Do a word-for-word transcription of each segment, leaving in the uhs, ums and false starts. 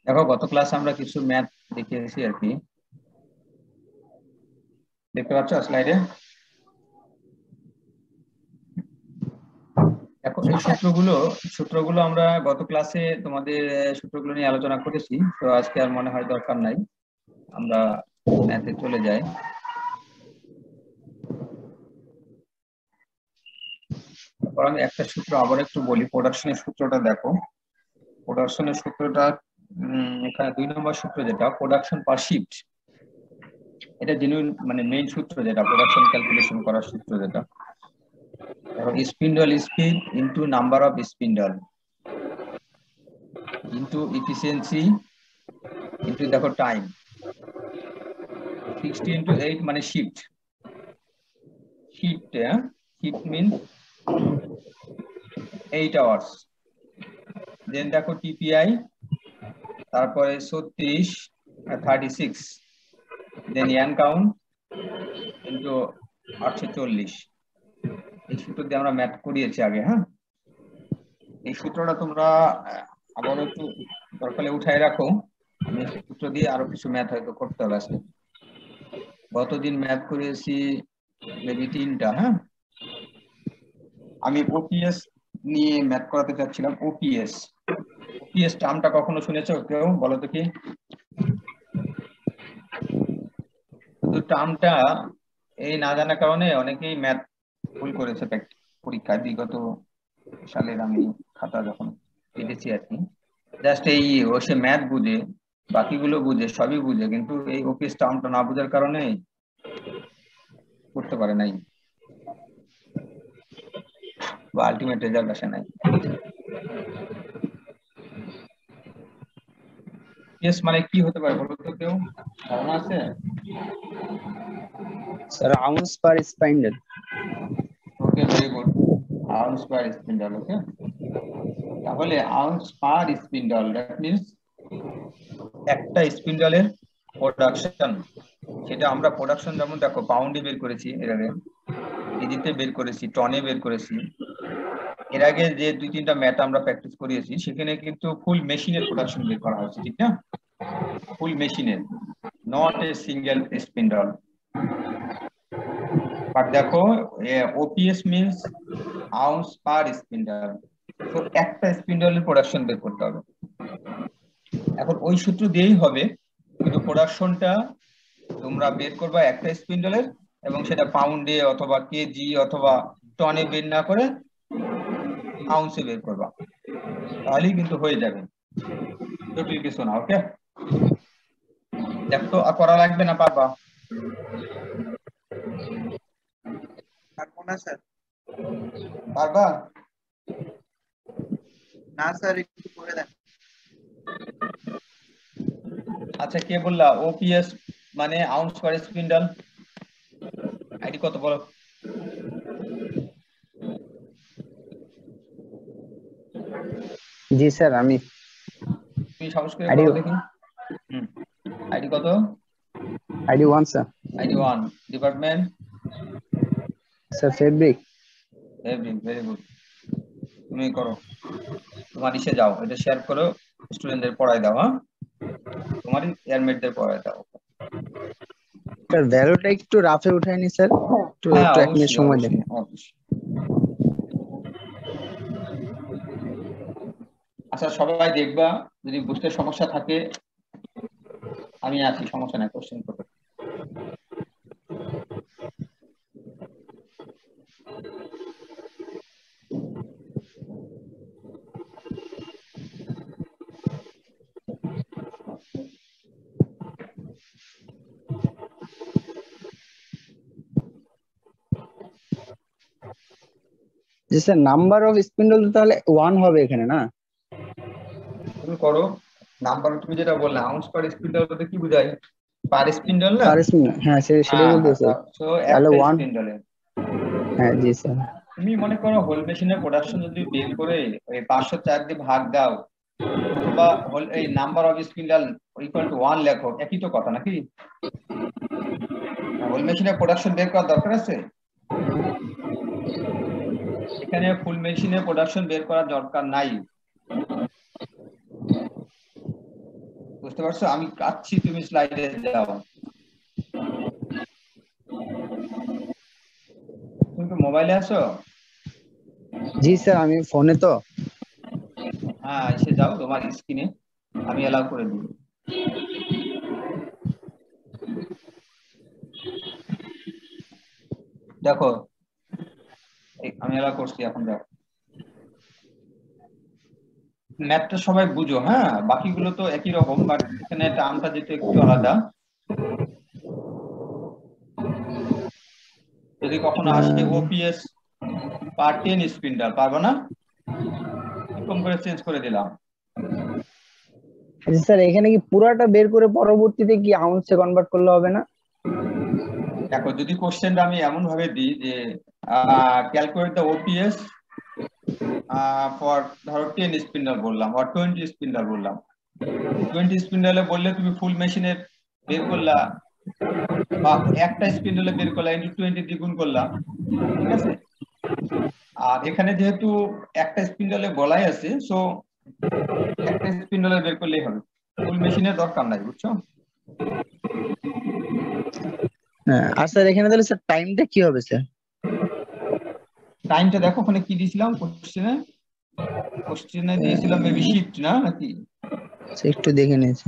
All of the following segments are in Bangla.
দেখো গত ক্লাসে আমরা কিছু ম্যাথ দেখিয়েছি আর কি, দেখতে পাচ্ছ স্লাইডে। দেখো এই সূত্রগুলো সূত্রগুলো আমরা গত ক্লাসে তোমাদের সূত্রগুলো নিয়ে আলোচনা করেছি, তো আজকে আর মনে হয় দরকার নাই, আমরা ম্যাথে চলে যাই। তারপর আমি একটা সূত্র আবার একটু বলি, প্রোডাকশনের সূত্রটা দেখো। প্রোডাকশনের সূত্রটা এখানে দুই নম্বর সূত্র, যেটা প্রোডাকশন পার শিফট, এটা জেনুইন মানে মেইন সূত্র, যেটা প্রোডাকশন ক্যালকুলেশন করার সূত্র, যেটা spindle speed into number of spindle into efficiency into দেখো টাইম, সিক্সটি ইনটু এইট মানে shift shift shift mean eight hours. Then দেখো টিপিআই, তারপরে ছত্রিশ thirty six, then yarn count into আটশো চল্লিশ। এই সূত্র দিয়ে আমরা ম্যাথ করিয়েছি আগে। হ্যাঁ, এই সূত্রটা তোমরা আবার একটু দরকারে উঠায় রাখো। আমি সূত্র দিয়ে আরো কিছু ম্যাথ হয়তো করতে হবে আজকে। গতদিন ম্যাথ করিয়েছি মেবি তিনটা। হ্যাঁ, আমি ওপিএস নিয়ে ম্যাথ করাতে চাচ্ছিলাম। ওপিএস ওপিএস টার্মটা কখনো শুনেছো কেউ? বলো তো কি। তো টার্মটা এই না জানার কারণে অনেকেই ম্যাথ ভুল করেছে পরীক্ষায়। বিগত সালের আমি খাতা যখন পেতেছি আর কি, জাস্ট এই ও সে ম্যাথ বুঝে, বাকিগুলো বুঝে, সবই বুঝে, কিন্তু এই ওপিএস টার্মটা না বোঝার কারণে করতে পারে নাই, বা আলটিমেট রেজাল্ট আসে নাই। ওপিএস মানে কি হতে পারে বলো তো কেউ, ধারণা আছে? Sir ounce per spindle. Okay, very good, ounce per spindle. Okay, তাহলে ounce per spindle, that means একটা স্পিন্ডলের প্রোডাকশন, সেটা আমরা প্রোডাকশন যেমন দেখো পাউন্ডে বের করেছি, এর আগে কেজিতে বের করেছি, টনে বের করেছি। এর আগে যে দুই তিনটা ম্যাথ আমরা প্র্যাকটিস করিয়েছি সেখানে কিন্তু ফুল মেশিনের প্রোডাকশন বের করা হয়েছে, ঠিক না? ফুল মেশিনের, not a single spindle. But দেখো OPS means ounce per spindle, তো একটা স্পিন্ডলের প্রোডাকশন বের করতে হবে। এখন ওই সূত্র দিয়েই হবে, কিন্তু প্রোডাকশনটা তোমরা বের করবা একটা স্পিন্ডলের, এবং সেটা পাউন্ডে অথবা কেজি অথবা টনে বের না করে আউন্সে বের করবা, তাহলেই কিন্তু হয়ে যাবে, জটিল কিছু না। ওকে, দেখো আর করা লাগবে না, পারবা? পারবো না স্যার। পারবা না স্যার, একটু করে দেন। আচ্ছা, কে বললা ওপিএস মানে আউন্স পার স্পিন্ডল? আইডি কত বলো? জি স্যার, আমি তুমি সাহস করে আইডি বলো দেখি। হুম, আইডি কত? ID one sir. ID one. Department? Sir fabric. Very very good, তুমি করো। তোমার ইসে যাও, এটা শেয়ার করো, স্টুডেন্টদের পড়ায় দাও। হ্যাঁ, তোমারই এয়ারমেটদের পড়ায় দাও। স্যার ভ্যালুটা একটু রাফে উঠায়নি স্যার, একটু হ্যাঁ, একটু এক মিনিট অবশ্যই সময় দেন। অবশ্যই অবশ্যই। আচ্ছা, সবাই দেখবা, যদি বুঝতে সমস্যা থাকে আমি আছি, সমস্যা নাই, কোশ্চেন করতে। Ji sir, number of spindle তাহলে ওয়ান হবে এখানে, না? তুমি করো নাম্বার, তুমি যেটা বললে আউন্স পার স্পিন্ডল বলতে কি বুঝায়? পার স্পিন্ডল না? পার স্পিন্ডল, হ্যাঁ সে- সেটাই হ্যাঁ হ্যাঁ, বলতেছে। তো তাহলে একটা ওয়ান, স্পিন্ডলে হ্যাঁ জি স্যার। তুমি মনে করো হোল মেশিনের প্রোডাকশন যদি বের করে ওই পাঁচশো চার দিয়ে ভাগ দাও, অথবা হোল এই number of spindle equal to one লেখো, একই তো কথা নাকি? হোল মেশিনের প্রোডাকশন বের করার দরকার আছে? এখানে ফুল মেশিনের প্রোডাকশন বের করার দরকার নাই। বুঝতে পারছো? আমি কাচ্ছি, তুমি স্লাইডে যাও। তুমি তো মোবাইলে আছো? জি স্যার, আমি ফোনে তো। হ্যাঁ, এসে যাও তোমার স্ক্রিনে, আমি অ্যালাউ করে দিব। দেখো আমি অ্যালাউ করছি, এখন দেখো ম্যাথটা সবাই বুঝো। হ্যাঁ, বাকিগুলো তো একই রকম, বাট এখানে টার্মটা যেটা একটু আলাদা। যদি কখনো আসে ওপিএস পার টেন স্পিন্ডাল, পারবো না, এরকম করে চেঞ্জ করে দিলাম। আচ্ছা স্যার, এখানে কি পুরাটা বের করে পরবর্তীতে কি আউন্সে কনভার্ট করলে হবে না? দেখো যদি কোশ্চেনটা আমি এমন ভাবে দিই যে ক্যালকুলেট দ্য ওপিএস ফর ধরো টেন স্পিন্ডাল বললাম, আর টোয়েন্টি স্পিন্ডাল বললাম, টোয়েন্টি স্পিন্ডালে বললে তুমি ফুল মেশিনের বের করলা, বা একটা স্পিন্ডালে বের করলা ইন্টু টোয়েন্টি দ্বিগুণ করলাম, ঠিক আছে? আর এখানে যেহেতু একটা স্পিন্ডালে বলাই আছে, সো একটা স্পিন্ডালে বের করলেই হবে, ফুল মেশিনের দরকার নাই, বুঝছো? হ্যাঁ। আর স্যার এখানে তাহলে স্যার টাইমটা কি হবে স্যার? টাইমটা দেখো ওখানে কি দিয়েছিলাম কোশ্চেনে, কোশ্চেনে দিয়েছিলাম মেবি শিফট না নাকি? আচ্ছা, একটু দেখে নিয়েছি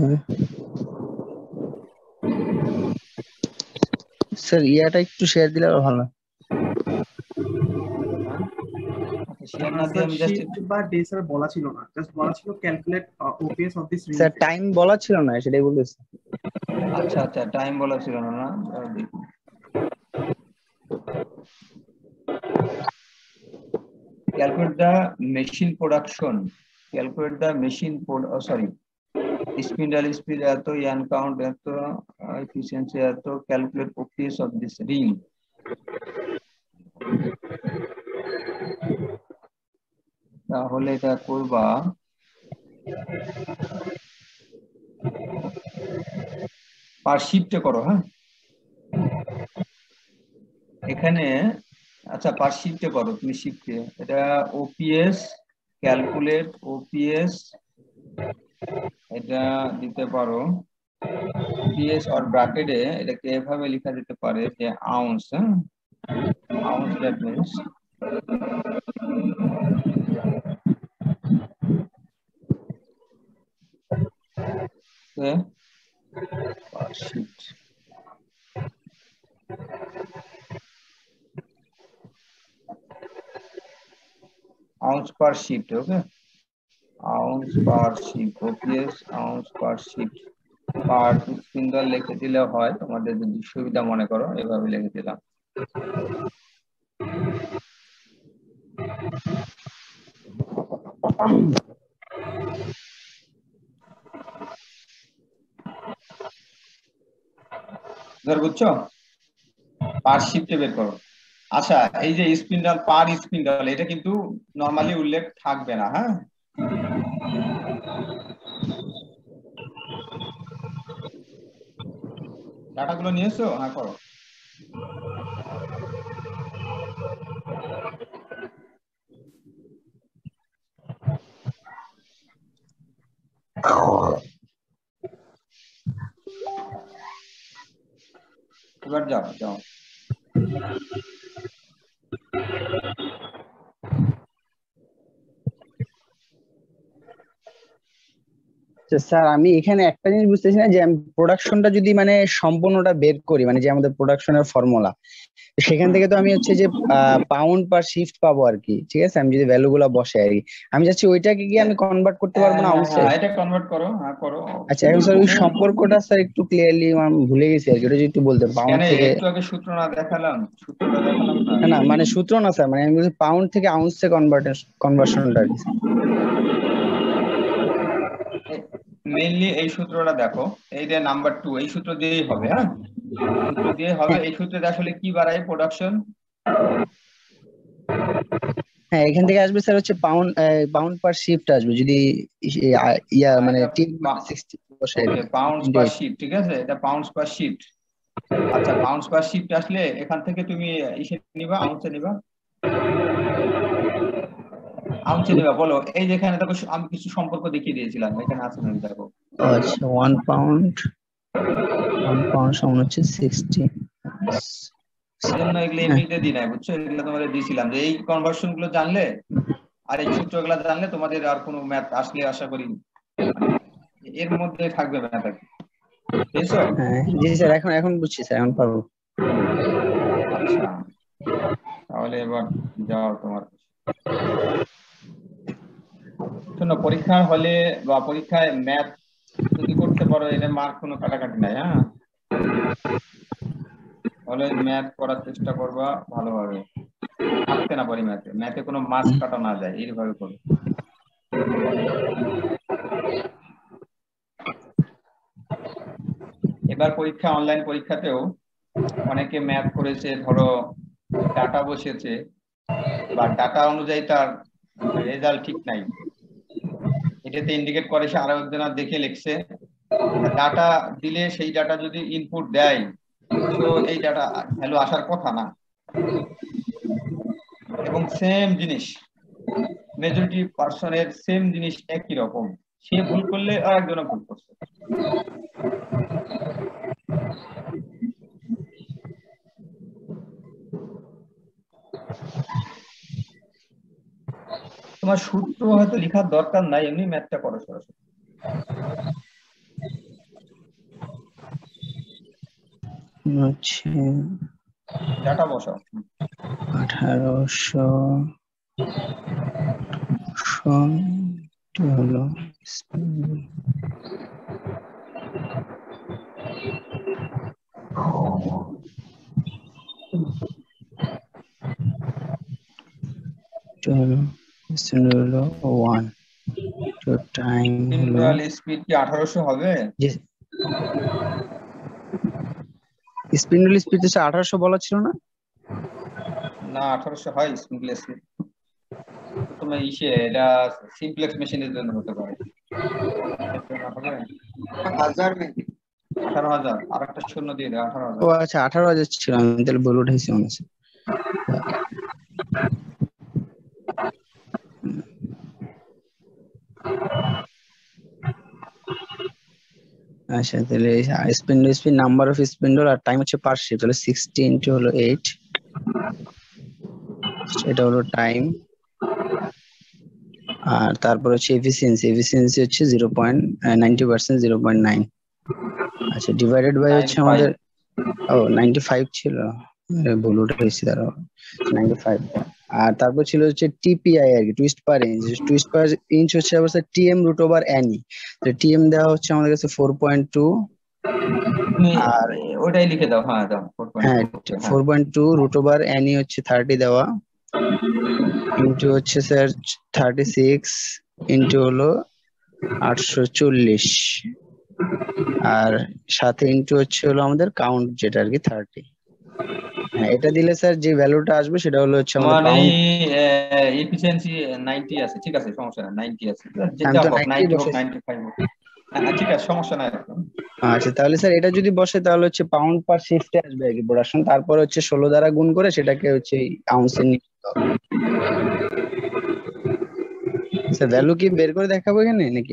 স্যার, ইয়াটা একটু শেয়ার দিলে আরো ভালো। শেয়ার না দিয়ে আমি জাস্ট শিফট বা ডে স্যার বলা ছিল না, জাস্ট বলা ছিল calculate OPS of this ring. Sir time বলা ছিল না, সেটাই বলতেছি। আচ্ছা আচ্ছা, টাইম বলা ছিল না না, দেখি calculate the machine production, calculate the machine pod oh, sorry spindle speed এত, ইয়ান কাউন্ট এত, এফিসিয়েন্সি এত, calculate OPS of this ring। তাহলে এটা করবা পার শিফটে করো। হ্যাঁ, এখানে আচ্ছা পার শিফটে করো তুমি, শিফটে এটা ওপিএস, ক্যালকুলেট ওপিএস, এটা দিতে পারো ওপিএস আর ব্র্যাকেটে এটাকে এভাবে লেখা যেতে পারে যে আউন্স। হ্যাঁ, ounce that means per shift. ounce per shift, okay, ounce per shift, ops ounce per shift per spindle লিখে দিলে হয়, তোমাদের যদি সুবিধা মনে করো এভাবে লিখে দিলাম। ধর বুঝছো, পার শিফটে বের করো। আচ্ছা, এই যে স্পিন্ডল পার স্পিন্ডল এটা কিন্তু নরমালি উল্লেখ থাকবে না। হ্যাঁ, ডাটাগুলো নিয়েছো? হ্যাঁ করো। এবার যাও যাও। স্যার আমি এখানে একটা জিনিস বুঝতেছি না, যে আমি প্রোডাকশনটা যদি মানে সম্পূর্ণটা বের করি, মানে যে আমাদের প্রোডাকশনের ফর্মুলা, সেখান থেকে তো আমি হচ্ছে যে পাউন্ড পার শিফট পাবো আর কি, ঠিক আছে? আমি যদি ভ্যালু গুলা বসে আর কি, আমি যাচ্ছি ওইটাকে কি আমি কনভার্ট করতে পারবো না আউন্সে? হ্যাঁ, এটা কনভার্ট করো। হ্যাঁ করো। আচ্ছা, এখন স্যার ওই সম্পর্কটা স্যার একটু ক্লিয়ারলি আমি ভুলে গেছি আর কি, ওটা যদি একটু বলতে। পাউন্ড থেকে একটু আগে সূত্র না দেখালাম? সূত্রটা দেখালাম না? না মানে সূত্র না স্যার, মানে আমি বলছি পাউন্ড থেকে আউন্সে কনভার্ট কনভার্সনটা আর কি। মেইনলি এই সূত্রটা দেখো, এই যে নাম্বার টু, এই সূত্র দিয়েই হবে। হ্যাঁ, সূত্র দিয়ে হবে। এই সূত্রে আসলে কি বাড়ায়? প্রোডাকশন। হ্যাঁ, এখান থেকে আসবে স্যার হচ্ছে পাউন্ড পাউন্ড পার শিফট আসবে, যদি ইয়া মানে পাউন্ডস পার শিফট, ঠিক আছে? এটা পাউন্ডস পার শিফট। আচ্ছা, পাউন্ডস পার শিফট আসলে এখান থেকে তুমি ইসে নিবা, আউন্সে নিবা, আউন্সে নিবা। বলো, এই যেখানে দেখো আমি কিছু সম্পর্ক দেখিয়ে দিয়েছিলাম, এখানে আছে না? দেখো আচ্ছা ওয়ান পাউন্ড ওয়ান পাউন্ড সমান হচ্ছে সিক্সটি। সেজন্য এগুলো এমনিতে দিই নাই, বুঝছো? এগুলো তোমাদের দিয়েছিলাম যে এই কনভার্সন গুলো জানলে আর এই সূত্রগুলো জানলে তোমাদের আর কোনো ম্যাথ আসলে আশা করি মানে এর মধ্যে থাকবে ম্যাথ আর কি। বুঝছো? হ্যাঁ জি স্যার, এখন এখন বুঝছি স্যার, এখন পারবো। আচ্ছা, তাহলে এবার যাও তোমার। শোনো, পরীক্ষার হলে বা পরীক্ষায় ম্যাথ যদি করতে পারো এটা মার্ক কোনো কাটাকাটি নাই, হ্যাঁ? তাহলে ম্যাথ করার চেষ্টা করবা ভালোভাবে, থাকতে না পারি ম্যাথে, ম্যাথে কোনো মার্কস কাটা না যায় এইভাবে করো। এবার পরীক্ষা, অনলাইন পরীক্ষাতেও অনেকে ম্যাথ করেছে, ধরো ডাটা বসেছে বা ডাটা অনুযায়ী তার রেজাল্ট ঠিক নাই, এটাতে ইন্ডিকেট করে সে আরো একজনের দেখে লিখছে। ডাটা দিলে সেই ডাটা যদি ইনপুট দেয় তো এই ডাটা ভ্যালু আসার কথা না, এবং সেম জিনিস মেজরিটি পার্সনের সেম জিনিস একই রকম, সে ভুল করলে আর একজনে ভুল করছে। তোমার সূত্র হয়তো লেখার দরকার নাই, এমনি ম্যাথটা করো সরাসরি। হচ্ছে ডাটা বসাও। আঠারোশো হলো হলো ওয়ান তো টাইম হলো স্পিড কি আঠারোশো হবে? যে স্পিন্ডল স্পিড তো আঠারোশো বলা ছিল না? না, আঠারোশো হয় স্পিন্ডল স্পিড? তোমার ইসে এটা সিমপ্লেক্স মেশিনের জন্য হতে পারে, হবে হাজার নাকি? আঠারো হাজার। আর একটা শূন্য দিয়ে দেয়, আঠারো হাজার। ও আচ্ছা আঠারো হাজার ছিল, আমি তাহলে বলে উঠেছি মনে আছে। আচ্ছা তাহলে spindle speed number of spindle আর টাইম হচ্ছে পার শিফট, তাহলে সিক্সটি ইনটু হলো এইট, এটা হলো টাইম। আর তারপর হচ্ছে এফিসিয়েন্সি, এফিসিয়েন্সি হচ্ছে zero point ninety percent, zero point nine. আচ্ছা ডিভাইডেড বাই হচ্ছে আমাদের, ও নাইনটি ফাইভ ছিল, ভুল উঠেছি দাঁড়াও, নাইনটি ফাইভ। আর তারপর ছিল হচ্ছে টিপিআই আর কি, twist per inch, twist per inch হচ্ছে আবার টিএম রুট ওভার এনই, তো টিএম দেওয়া হচ্ছে আমাদের কাছে ফোর পয়েন্ট টু। আর ওটাই লিখে দাও, হ্যাঁ দাও হ্যাঁ four point two root over NE হচ্ছে থার্টি দেওয়া, ইন্টু হচ্ছে স্যার থার্টি সিক্স, ইন্টু হলো আটশো চল্লিশ, আর সাথে ইন্টু হচ্ছে হলো আমাদের কাউন্ট যেটা আর কি থার্টি। হ্যাঁ এটা দিলে স্যার যে ভ্যালুটা আসবে সেটা হলো হচ্ছে আমাদের তোমার এই কাউন্ট। এফিসিয়েন্সি নাইনটি আছে, ঠিক আছে, সমস্যা নাই, নাইনটি আছে, আমি যেটা তো হোক, নাইনটি নাইনটি হোক, বসেছি। নাইনটি ফাইভ হোক, হ্যাঁ ঠিক আছে, সমস্যা নাই একদম। আচ্ছা তাহলে স্যার এটা যদি বসে তাহলে হচ্ছে পাউন্ড পার শিফটে আসবে আর কি প্রোডাকশন, তারপর হচ্ছে ষোলো দ্বারা গুণ করে সেটাকে হচ্ছে আউন্সে নিয়ে যেতে হবে। স্যার ভ্যালু কি বের করে দেখাবো এখানে নাকি?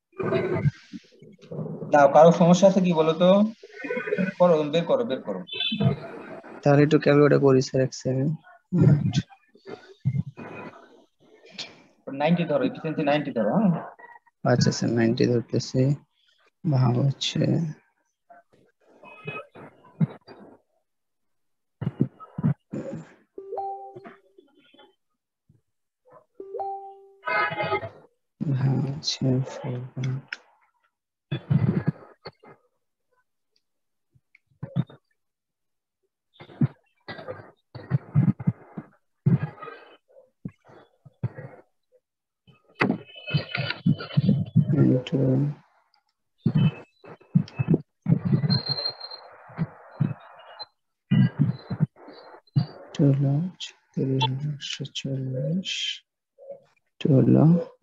না, কারো সমস্যা আছে কি বলো তো? করো, বের করো, বের করো। তাহলে একটু ক্যালকুলেট করি স্যার, এক সেকেন্ড। নাইনটি ধরো, এফিসিয়েন্সি নাইনটি ধরো, হ্যাঁ। আচ্ছা স্যার নাইনটি ধরতেছি, ভাগ হচ্ছে ভাগ হচ্ছে ফোর পয়েন্ট ইন্টু হলো তিরিশ একশো চল্লিশ, হলো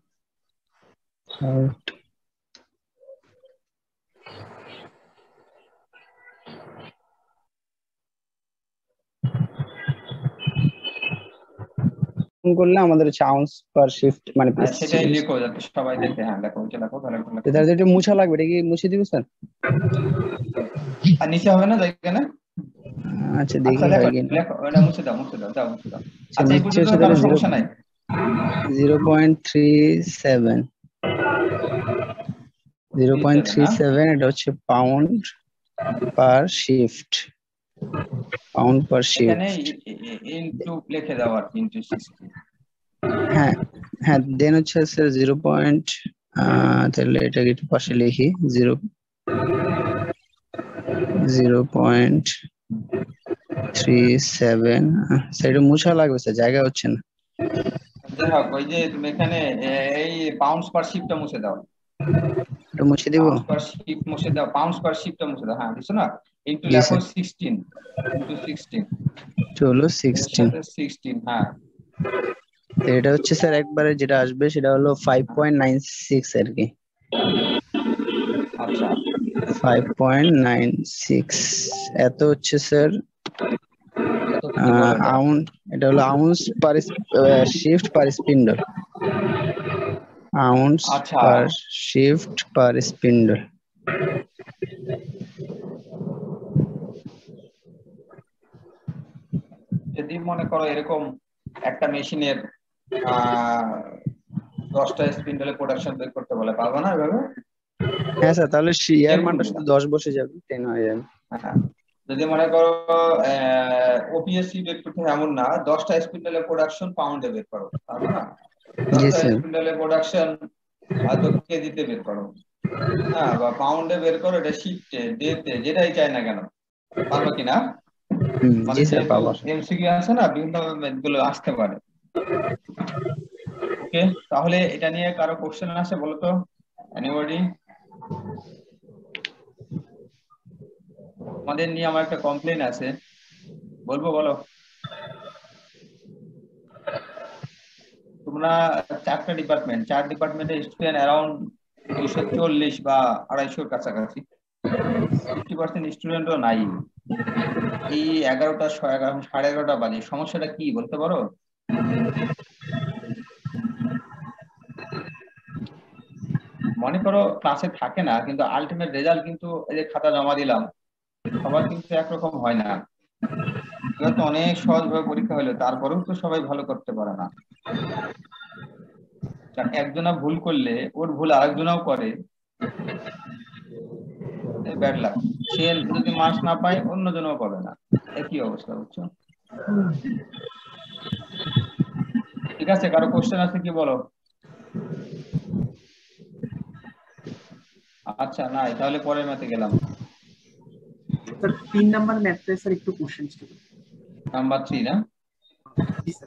থার্টি করলে আমাদের হচ্ছে আউন্স পার শিফট মানে হ্যাঁ, সেটাই লিখো যাতে সবাই দেখে। হ্যাঁ লেখো, ওইটা লেখো, তাহলে একটু লেখো। তাহলে এটা মুছা লাগবে, এটা কি মুছে দিব স্যার? আর নিচে হবে না জায়গা না? আচ্ছা দেখি আচ্ছা লেখো হয় কিনা। লেখো, ওটা মুছে দাও মুছে দাও দাও মুছে দাও। আচ্ছা আচ্ছা এই নিচে পর্যন্ত হচ্ছে কারো তাহলে জিরো সমস্যা নাই? Zero point three seven zero point three seven এটা হচ্ছে pound per shift, pound per এখানে শিফট। ইনটু লিখে দাও আর ইনটু সিক্সটি। হ্যাঁ হ্যাঁ, দেন হচ্ছে স্যার জিরো পয়েন্ট, তাহলে এটাকে একটু পাশে লিখি, zero zero point three seven. Sir এটা মুছা লাগবে স্যার, জায়গা হচ্ছে না। যাই হোক, ওই যে তুমি এখানে এই পাউন্ডস পার শিফটটা মুছে দাও। এটা মুছে দিব? পাউন্ডস পার শিফট মুছে দাও, পাউন্ডস পার শিফটটা মুছে দাও। হ্যাঁ দিছো না? ইনটু জি লেখো স্যার। Sixteen, into sixteen. চলো সিক্সটিন। সিক্সটিন হ্যাঁ। এটা হচ্ছে স্যার একবারে যেটা আসবে সেটা হলো ফাইভ পয়েন্ট নাইন সিক্স আর কি। আচ্ছা ফাইভ পয়েন্ট নাইন সিক্স এত হচ্ছে স্যার আউন্স। এটা হলো ounce per shift per spindle, ounce আচ্ছা পার শিফট পার স্পিন্ডল। যদি মনে করো এরকম একটা মেশিনের আহ দশটা স্পিন্ডলে প্রোডাকশন বের করতে বলে, পারবো না এভাবে? হ্যাঁ স্যার, তাহলে এর মানটা শুধু দশ বসে যাবে, টেন হয়ে যাবে। হ্যাঁ, যদি মনে করো ওপিএসসি বের করতে এমন না, দশটা স্পিন্ডলে প্রোডাকশন পাউন্ডে বের করো, পারবো না? জি দশটা স্যার। স্পিন্ডলে প্রোডাকশন হয়তো কেজিতে বের করো, হ্যাঁ, বা পাউন্ডে বের করো, এটা শিফটে ডেতে যেটাই চাই না কেন, পারবো কিনা? মানে জি স্যার যেহেতু পাবো। এমসিকিউ আছে না, বিভিন্ন গুলো আসতে পারে। ওকে, তাহলে এটা নিয়ে কারো কোশ্চেন আছে বলো তো? এনিবডি? আমাদের নিয়ে আমার একটা কমপ্লেন আছে, বলবো? বলো। তোমরা চারটা ডিপার্টমেন্ট, চার ডিপার্টমেন্টের স্টুডেন্ট অ্যারাউন্ড দুইশো চল্লিশ বা আড়াইশোর কাছাকাছি, ফিফটি পার্সেন্ট স্টুডেন্টও নাই। এই এগারোটা সাড়ে এগারোটা বাজে, সমস্যাটা কি বলতে পারো? মনে করো ক্লাসে থাকে না, কিন্তু আলটিমেট রেজাল্ট কিন্তু এই যে খাতা জমা দিলাম, সবার কিন্তু একরকম হয় না। তো অনেক সহজ ভাবে পরীক্ষা হলো, তারপরেও তো সবাই ভালো করতে পারে না। একজনা ভুল করলে ওর ভুল আরেকজনাও করে, ব্যাড লাক। সে যদি মার্কস না পায় অন্যজনও পাবে না, একই অবস্থা, বুঝছো? ঠিক আছে, কারো কোশ্চেন আছে কি বলো? আচ্ছা নাই, তাহলে পরের ম্যাথে গেলাম। স্যার তিন নাম্বার ম্যাথে স্যার একটু কোশ্চেন ছিল। নাম্বার থ্রি না? জি স্যার।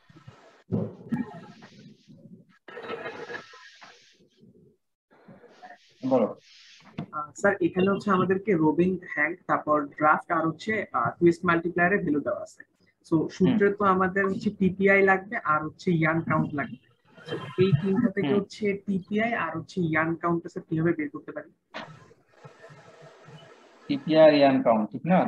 বলো। স্যার এখানে হচ্ছে আমাদেরকে রোবিং হ্যান্ড, তারপর ড্রাফট আর হচ্ছে টুইস্ট মাল্টিপ্লায়ারের ভ্যালু দেওয়া আছে। সো সূত্রে তো আমাদের হচ্ছে টিপিআই লাগবে আর হচ্ছে ইয়ান কাউন্ট লাগবে। এই তিনটা থেকে হচ্ছে টিপিআই আর হচ্ছে ইয়ান কাউন্ট স্যার কিভাবে বের করতে পারি? টিপিআই আর ইয়ান কাউন্ট, ঠিক না?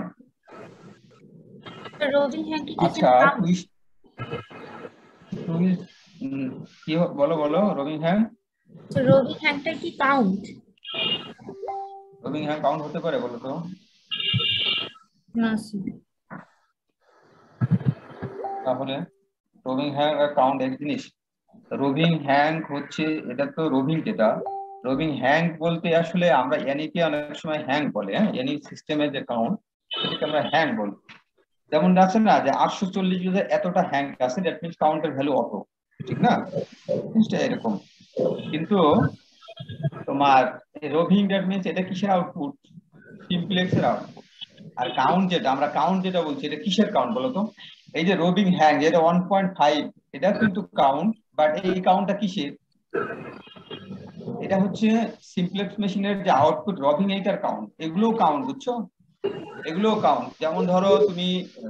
রোবিং হ্যান্ড কি আচ্ছা টুইস্ট টুইস্ট কি বলো বলো রোবিং হ্যান্ড। তো রোবিং হ্যান্ডটা কি কাউন্ট? রোবিং হ্যান্ড কাউন্ট হতে পারে বলো তো? না স্যার। তাহলে রোবিং হ্যান্ড আর কাউন্ট এক জিনিস? রোবিং হ্যান্ড হচ্ছে, এটা তো রোবিং, যেটা রোবিং হ্যান্ড বলতে আসলে আমরা এনিকে অনেক সময় হ্যাং বলে, হ্যাঁ, এনি সিস্টেমের যে কাউন্ট সেটাকে আমরা হ্যাং বলি। যেমন আছে না যে আটশো চল্লিশ যদি এতটা হ্যাং আছে, দ্যাট মিনস কাউন্টের ভ্যালু অত, ঠিক না? এরকম। কিন্তু তোমার রোবিং দ্যাট মিনস এটা কিসের আউটপুট? সিমপ্লেক্সের আউটপুট। আর কাউন্ট যেটা আমরা কাউন্ট যেটা বলছি, এটা কিসের কাউন্ট বলো তো? এই যে রোবিং হ্যাং যেটা ওয়ান পয়েন্ট ফাইভ, এটা কিন্তু কাউন্ট, বাট এই কাউন্টটা কিসের? এটা হচ্ছে সিমপ্লেক্স মেশিনের যে আউটপুট রবিং, এইটার কাউন্ট। এগুলোও কাউন্ট, বুঝছো? এগুলোও কাউন্ট। যেমন ধরো তুমি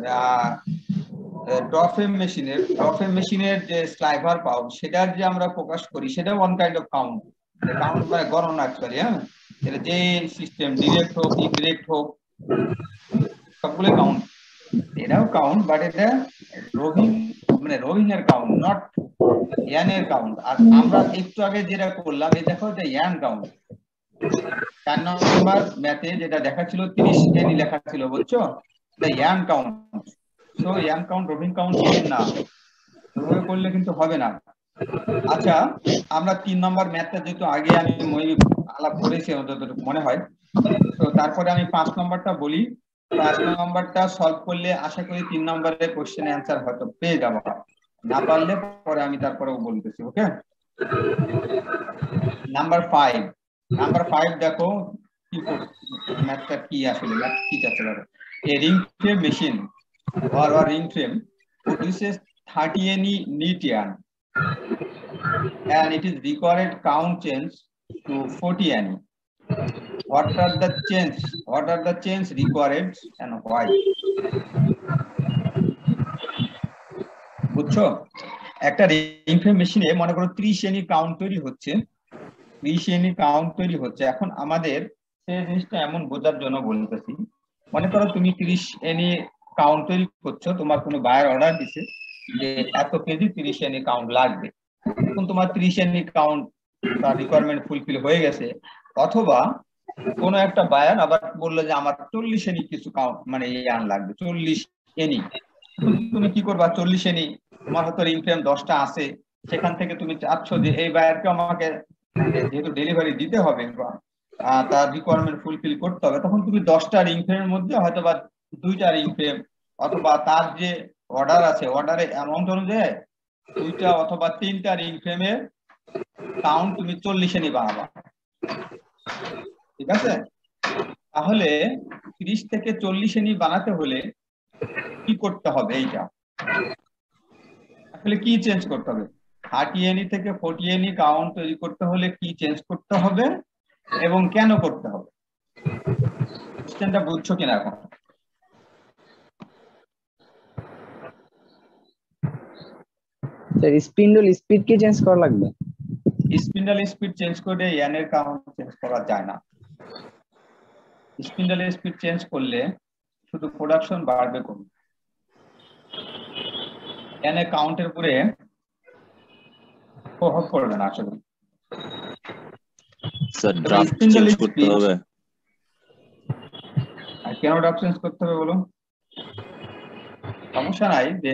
ড্রফেম মেশিনের ড্রফেম মেশিনের যে স্লাইভার পাও, সেটার যে আমরা প্রকাশ করি, সেটা one kind of count. Count মানে গণনা অ্যাকচুয়ালি, হ্যাঁ, এটা যে সিস্টেম ডিরেক্ট হোক ইনডিরেক্ট হোক সবগুলো কাউন্ট। এটাও কাউন্ট, বাট এটা রোবিং মানে রোভিং এর কাউন্ট, নট ইয়ান এর কাউন্ট। আর আমরা একটু আগে যেটা করলাম এই দেখো এটা ইয়ান কাউন্ট। চার নম্বর ম্যাথে যেটা দেখাচ্ছিল তিরিশ এনি লেখা ছিল, বুঝছো? এটা yarn count. So yarn count roving count না, ওইভাবে করলে কিন্তু হবে না। আচ্ছা, আমরা তিন নম্বর ম্যাথটা যেহেতু আগে আমি আলাপ করেছি যতটুকু মনে হয়, তো তারপরে আমি পাঁচ নম্বরটা বলি। পাঁচ নম্বরটা সলভ করলে আশা করি তিন নম্বরের কোশ্চেন অ্যান্সার হয়তো পেয়ে যাবো, না পারলে পরে আমি তারপরেও বলতেছি। Okay, number five. Number five দেখো কি ম্যাথটা কি আসলে ম্যাথ কি চাচ্ছে দেখো। A ring frame machine or a ring frame produces thirty any neat yarn and it is required count change to forty any. What are the change? What are the change required and why? বুঝছো? একটা রিং ফ্রেম মেশিনে মনে করো ত্রিশ এনি কাউন্ট তৈরি হচ্ছে, ত্রিশ এনি কাউন্ট তৈরি হচ্ছে। এখন আমাদের সেই জিনিসটা এমন বোঝার জন্য বলতেছি, মনে করো তুমি ত্রিশ এনি কাউন্ট তৈরি করছো, তোমার কোনো বায়ার অর্ডার দিছে যে এত কেজি ত্রিশ এনি কাউন্ট লাগবে। এখন তোমার ত্রিশ এনি কাউন্ট তার রিকোয়ারমেন্ট ফুলফিল হয়ে গেছে, অথবা কোনো একটা বায়ার আবার বললো যে আমার চল্লিশ এনি কিছু কাউন্ট মানে ইয়ান লাগবে, চল্লিশ এনি। তুমি কি করবা? চল্লিশ এনি তোমার হয়তো রিং ফ্রেম দশটা আছে, সেখান থেকে তুমি চাচ্ছ যে এই বায়ারকে আমাকে যেহেতু ডেলিভারি দিতে হবে বা তার রিকোয়ারমেন্ট ফুলফিল করতে হবে, তখন তুমি দশটা রিং ফ্রেমের মধ্যে হয়তো বা দুইটা রিং ফ্রেম অথবা তার যে অর্ডার আছে অর্ডারের অ্যামাউন্ট অনুযায়ী দুইটা অথবা তিনটা রিং ফ্রেমের কাউন্ট তুমি চল্লিশ এনি বানাবা। ঠিক আছে? তাহলে ত্রিশ থেকে চল্লিশ এনি বানাতে হলে কি করতে হবে? এইটা আসলে কি চেঞ্জ করতে হবে? থার্টি এনি থেকে ফোর্টি এনি কাউন্ট তৈরি করতে হলে কি চেঞ্জ করতে হবে এবং কেন করতে হবে? কোশ্চেনটা বুঝছো কিনা এখন? স্যার স্পিন্ডল স্পিড কি চেঞ্জ করা লাগবে? স্পিন্ডল স্পিড চেঞ্জ করে ইয়ানের কাউন্ট চেঞ্জ করা যায় না। স্পিন্ডলের স্পিড চেঞ্জ করলে শুধু প্রোডাকশন বাড়বে কমবে, ইয়ানের কাউন্টের উপরে প্রভাব পড়বে না আসলে। স্যার ড্রাফট চেঞ্জ করতে হবে। আর কেন ড্রাফট চেঞ্জ করতে হবে বলো? সমস্যা নাই যে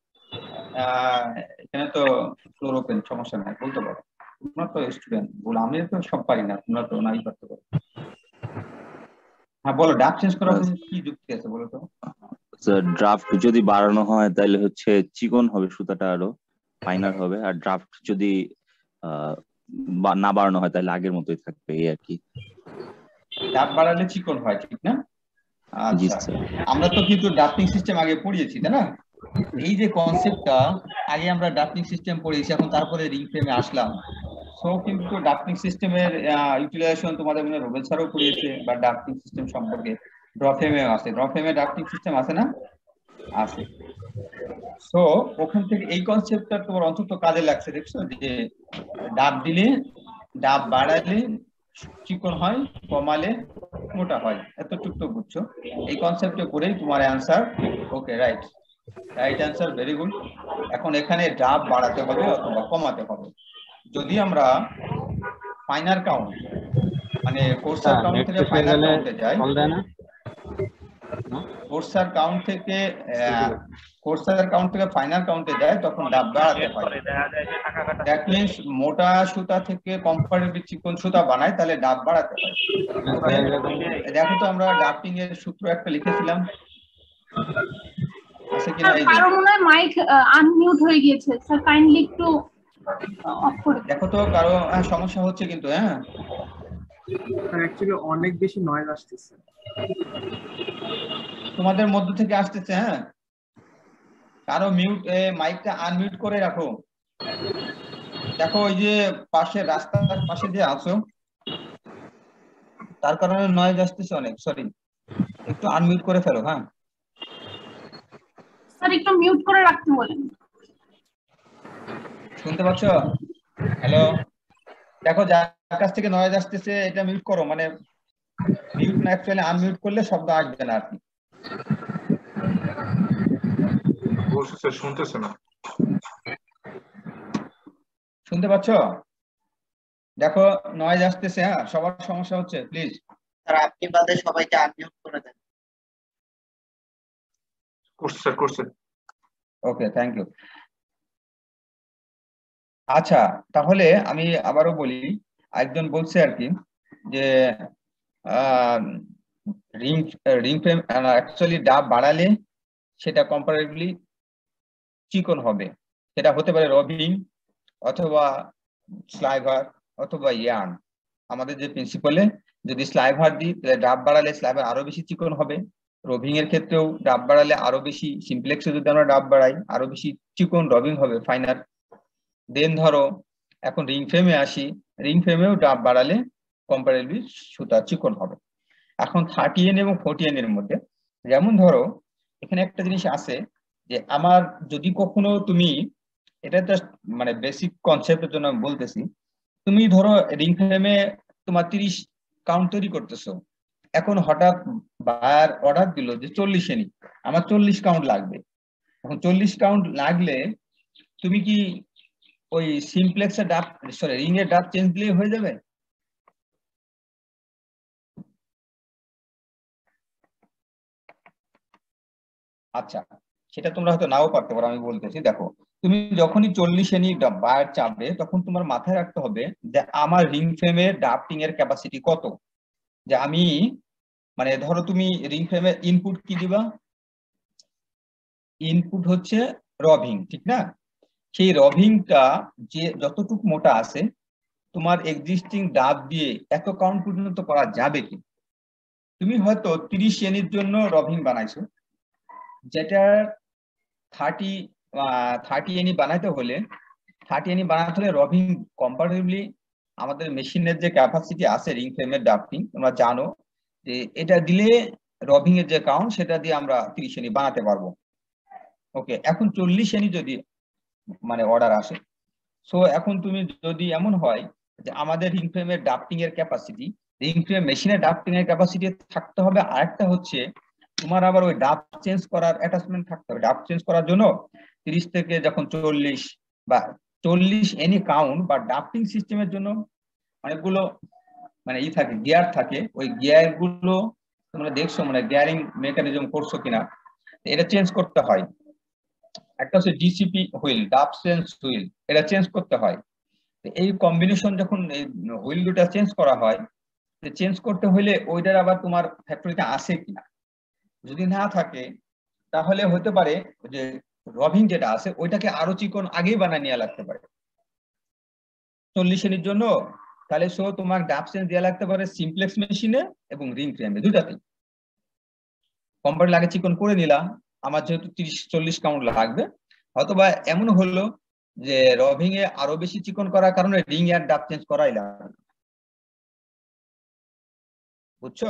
এখানে তো ফ্লোর ওপেন, সমস্যা নাই, বলতে পারো। তোমরা তো স্টুডেন্ট, বল আমি তো সব পারি না, তোমরা তো নাই করতে পারো। হ্যাঁ বলো, ড্রাফট চেঞ্জ করার কি যুক্তি আছে বলো তো? স্যার ড্রাফট যদি বাড়ানো হয় তাহলে হচ্ছে চিকন হবে সুতাটা, আরো ফাইনার হবে। আর ড্রাফট যদি না বাড়ানো হয় তাহলে আগের মতোই থাকবে, এই আর কি। ড্রাফট বাড়ালে চিকন হয়, ঠিক না? আচ্ছা, আমরা তো কিন্তু ড্রাফটিং সিস্টেম আগে পড়িয়েছি, তাই না? এই যে কনসেপ্টটা আগে আমরা ড্রাফটিং সিস্টেম পড়িয়েছি, এখন তারপরে রিং ফ্রেমে আসলাম। সো কিন্তু ড্রাফটিং সিস্টেমের ইউটিলাইজেশন তোমাদের মনে রোবেল স্যারও পড়িয়েছে, বা ড্রাফটিং সিস্টেম সম্পর্কে ড্র ফ্রেমেও আছে। ড্র ফ্রেমে ড্রাফটিং সিস্টেম আছে না? আছে। সো ওখান থেকে এই কনসেপ্টটা তোমার অন্তত কাজে লাগছে, দেখছো যে ডাব দিলে ডাব বাড়ালে চিকন হয়, কমালে মোটা হয়, এতটুকু তো বুঝছো। এই কনসেপ্টে পড়েই তোমার answer. Okay, right right answer, very good. এখন এখানে ডাব বাড়াতে হবে অথবা কমাতে হবে। যদি আমরা ফাইনাল কাউন্ট মানে কোর্সার কাউন্ট থেকে ফাইনাল কাউন্টে যাই, কোর্সার কাউন্ট থেকে কোর্সার কাউন্ট থেকে ফাইনাল কাউন্টে যায়, তখন ডাব বাড়াতে হয়। দ্যাট মিন্স মোটা সুতা থেকে কম্পারেটিভলি চিকন সুতা বানায়, তাহলে ডাব বাড়াতে হয়। দেখো তো আমরা ড্রাফটিং এর সূত্র একটা লিখেছিলাম, আছে কি না? এই কারো মনে হয় মাইক আনমিউট হয়ে গিয়েছে, স্যার কাইন্ডলি একটু অফ করে দেখো তো, কারো সমস্যা হচ্ছে কিন্তু। হ্যাঁ স্যার অ্যাকচুয়ালি অনেক বেশি নয়েজ আসতেছে তোমাদের মধ্য থেকে আসতেছে। হ্যাঁ, কারো মিউট মাইকটা আনমিউট করে রাখো। দেখো ওই যে পাশে রাস্তার পাশে যে আছো, তার কারণে নয়েজ আসতেছে অনেক। সরি, একটু আনমিউট করে ফেলো। হ্যাঁ স্যার একটু মিউট করে রাখতে বলেন। শুনতে পাচ্ছ? হ্যালো, দেখো যার কাছ থেকে নয়েজ আসতেছে এটা মিউট করো, মানে মিউট না, অ্যাকচুয়ালি আনমিউট করলে শব্দ আসবে না আর কি। বলছে স্যার শুনতেছে না। শুনতে পাচ্ছ? দেখো নয়েজ আসতেছে, হ্যাঁ সবার সমস্যা হচ্ছে, প্লিজ। স্যার আপনি বাদে সবাইকে আনমিউট করে দেন। করছে করছে ওকে, থ্যাংক ইউ। আচ্ছা, তাহলে আমি আবারও বলি, একজন বলছে আর কি যে রিং রিং ফ্রেম অ্যাকচুয়ালি ডাব বাড়ালে সেটা কম্পারেটিভলি চিকন হবে। সেটা হতে পারে রবিং অথবা স্লাইভার অথবা ইয়ার্ন। আমাদের যে প্রিন্সিপালে যদি স্লাইভার দিই তাহলে ডাব বাড়ালে স্লাইভার আরো বেশি চিকন হবে। রবিং এর ক্ষেত্রেও ডাব বাড়ালে আরো বেশি, সিমপ্লেক্সে যদি আমরা ডাব বাড়াই আরো বেশি চিকন রবিং হবে ফাইনার। দেন ধরো এখন রিং ফ্রেমে আসি, রিং ফ্রেমেও ডাব বাড়ালে কম্পারেটিভলি সুতা চিকন হবে। এখন থার্টি এন এবং ফোর্টি এন এর মধ্যে, যেমন ধরো এখানে একটা জিনিস আছে যে আমার যদি কখনো তুমি, এটা জাস্ট মানে বেসিক কনসেপ্টের জন্য আমি বলতেছি, তুমি ধরো রিং ফ্রেমে তোমার তিরিশ কাউন্ট তৈরি করতেছো, এখন হঠাৎ বায়ার অর্ডার দিল যে চল্লিশ এনি, আমার চল্লিশ কাউন্ট লাগবে। এখন চল্লিশ কাউন্ট লাগলে তুমি কি ওই সিমপ্লেক্সের ডাব সরি রিং এর ডাব চেঞ্জ দিলেই হয়ে যাবে? আচ্ছা, সেটা তোমরা হয়তো নাও পারতে পারো, আমি বলতেছি। দেখো তুমি যখনই চল্লিশ এনি বায়ার চাপবে তখন তোমার মাথায় রাখতে হবে যে আমার রিং ফ্রেমের ডাফটিং এর ক্যাপাসিটি কত। যে আমি মানে ধরো তুমি রিং ফ্রেমের ইনপুট কি দিবা, ইনপুট হচ্ছে রবিং, ঠিক না? সেই রবিংটা যে যতটুকু মোটা আছে তোমার এক্সিস্টিং ডাব দিয়ে এত কাউন্ট পর্যন্ত করা যাবে কি? তুমি হয়তো তিরিশ এনির জন্য রবিং বানাইছো, যেটা থার্টি থার্টি এনি বানাইতে হলে থার্টি এনি বানাতে হলে রবিং কম্পারেটিভলি আমাদের মেশিনের যে ক্যাপাসিটি আছে রিং ফ্রেমের ডাফটিং, তোমরা জানো যে এটা দিলে রবিং এর যে কাউন্ট সেটা দিয়ে আমরা তিরিশ এনি বানাতে পারবো। ওকে, এখন চল্লিশ এনি যদি মানে অর্ডার আসে, সো এখন তুমি যদি এমন হয় যে আমাদের রিং ফ্রেমের ডাফটিং এর ক্যাপাসিটি, রিং ফ্রেম মেশিনের ডাফটিং এর ক্যাপাসিটি থাকতে হবে, আরেকটা হচ্ছে তোমার আবার ওই ডাব চেঞ্জ করার অ্যাটাচমেন্ট থাকতে হবে। ডাব চেঞ্জ করার জন্য তিরিশ থেকে যখন চল্লিশ বা চল্লিশ এনি কাউন্ট বা ডাফটিং সিস্টেমের জন্য অনেকগুলো মানে ই থাকে, গিয়ার থাকে, ওই গিয়ার গুলো তোমরা দেখছো মানে গিয়ারিং মেকানিজম করছো কিনা, এটা চেঞ্জ করতে হয়। একটা হচ্ছে DCP wheel, draft change wheel, এটা চেঞ্জ করতে হয়। এই কম্বিনেশন যখন হুইল দুটা চেঞ্জ করা হয়, চেঞ্জ করতে হলে ওইটার আবার তোমার ফ্যাক্টরিতে আসে কিনা, যদি না থাকে তাহলে হতে পারে যে রবিং যেটা আছে ওইটাকে আরো চিকন আগেই বানিয়ে নেওয়া লাগতে পারে চল্লিশ এর জন্য। তাহলে সো তোমার ডাব চেঞ্জ দেওয়া লাগতে পারে সিমপ্লেক্স মেশিনে এবং রিং ফ্রেমে, দুটাতেই। কম্পারেটিভ লাগে চিকন করে নিলাম, আমার যেহেতু তিরিশ চল্লিশ কাউন্ট লাগবে, অথবা এমন হলো যে রবিং এ আরো বেশি চিকন করার কারণে রিং এর ডাব চেঞ্জ করাই লাগবে। বুঝছো?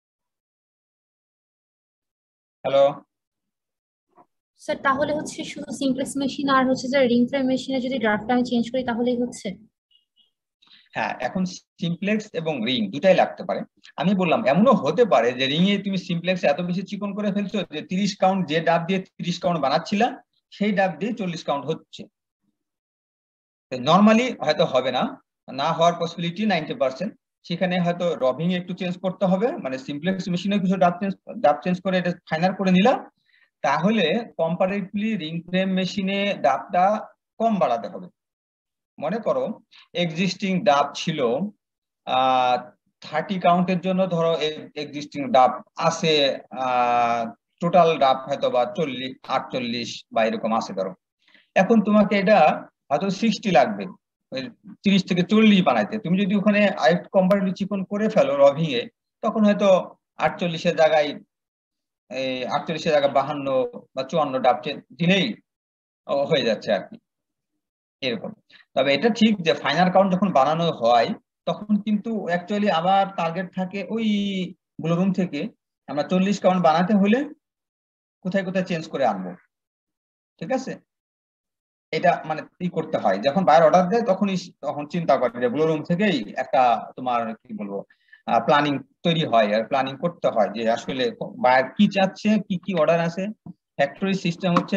হ্যালো স্যার, তাহলে হচ্ছে শুধু সিমপ্লেক্স মেশিন আর হচ্ছে যে রিং ফ্রেম মেশিনে যদি ড্রাফটটা আমি চেঞ্জ করি তাহলেই হচ্ছে? হ্যাঁ, এখন সিমপ্লেক্স এবং রিং দুটাই লাগতে পারে। আমি বললাম এমনও হতে পারে যে রিং এ তুমি সিমপ্লেক্স এত বেশি চিকন করে ফেলছো যে তিরিশ কাউন্ট যে ডাব দিয়ে তিরিশ কাউন্ট বানাচ্ছিলা সেই ডাব দিয়ে চল্লিশ কাউন্ট হচ্ছে। নর্মালি হয়তো হবে না, না হওয়ার পসিবিলিটি নাইনটি পার্সেন্ট। সেখানে হয়তো রবিং একটু চেঞ্জ করতে হবে, মানে সিমপ্লেক্স মেশিনে কিছু ডাব চেঞ্জ ডাব চেঞ্জ করে এটা ফাইনাল করে নিলাম, তাহলে কম্পারেটিভলি রিং ফ্রেম মেশিনে ডাবটা কম বাড়াতে হবে। মনে করো এক্সিস্টিং ডাব ছিল আহ থার্টি কাউন্টের জন্য, ধরো এক্সিস্টিং ডাব আছে আহ টোটাল ডাব হয়তো বা চল্লিশ আটচল্লিশ বা এরকম আছে ধরো। এখন তোমাকে এটা হয়তো সিক্সটি লাগবে তিরিশ থেকে চল্লিশ বানাইতে, তুমি যদি ওখানে আরেকটু কম্পারেটিভ চিকন করে ফেলো রবিং এ, তখন হয়তো আটচল্লিশের জায়গায় এই আটচল্লিশের জায়গায় বাহান্ন বা চুয়ান্ন ডাব দিলেই হয়ে যাচ্ছে আর কি, এরকম। তবে এটা ঠিক যে ফাইনাল কাউন্ট যখন বানানো হয় তখন কিন্তু অ্যাকচুয়ালি আবার টার্গেট থাকে ওই ব্লুরুম থেকে আমরা চল্লিশ কাউন্ট বানাতে হলে কোথায় কোথায় চেঞ্জ করে আনবো, ঠিক আছে? এটা মানে কি করতে হয়, যখন বায়ার অর্ডার দেয় তখনই তখন চিন্তা করে যে ব্লুরুম থেকেই একটা তোমার কি বলবো প্ল্যানিং তৈরি হয়, আর প্ল্যানিং করতে হয় যে আসলে বায়ার কি চাচ্ছে, কি কি অর্ডার আছে। ফ্যাক্টরি সিস্টেম হচ্ছে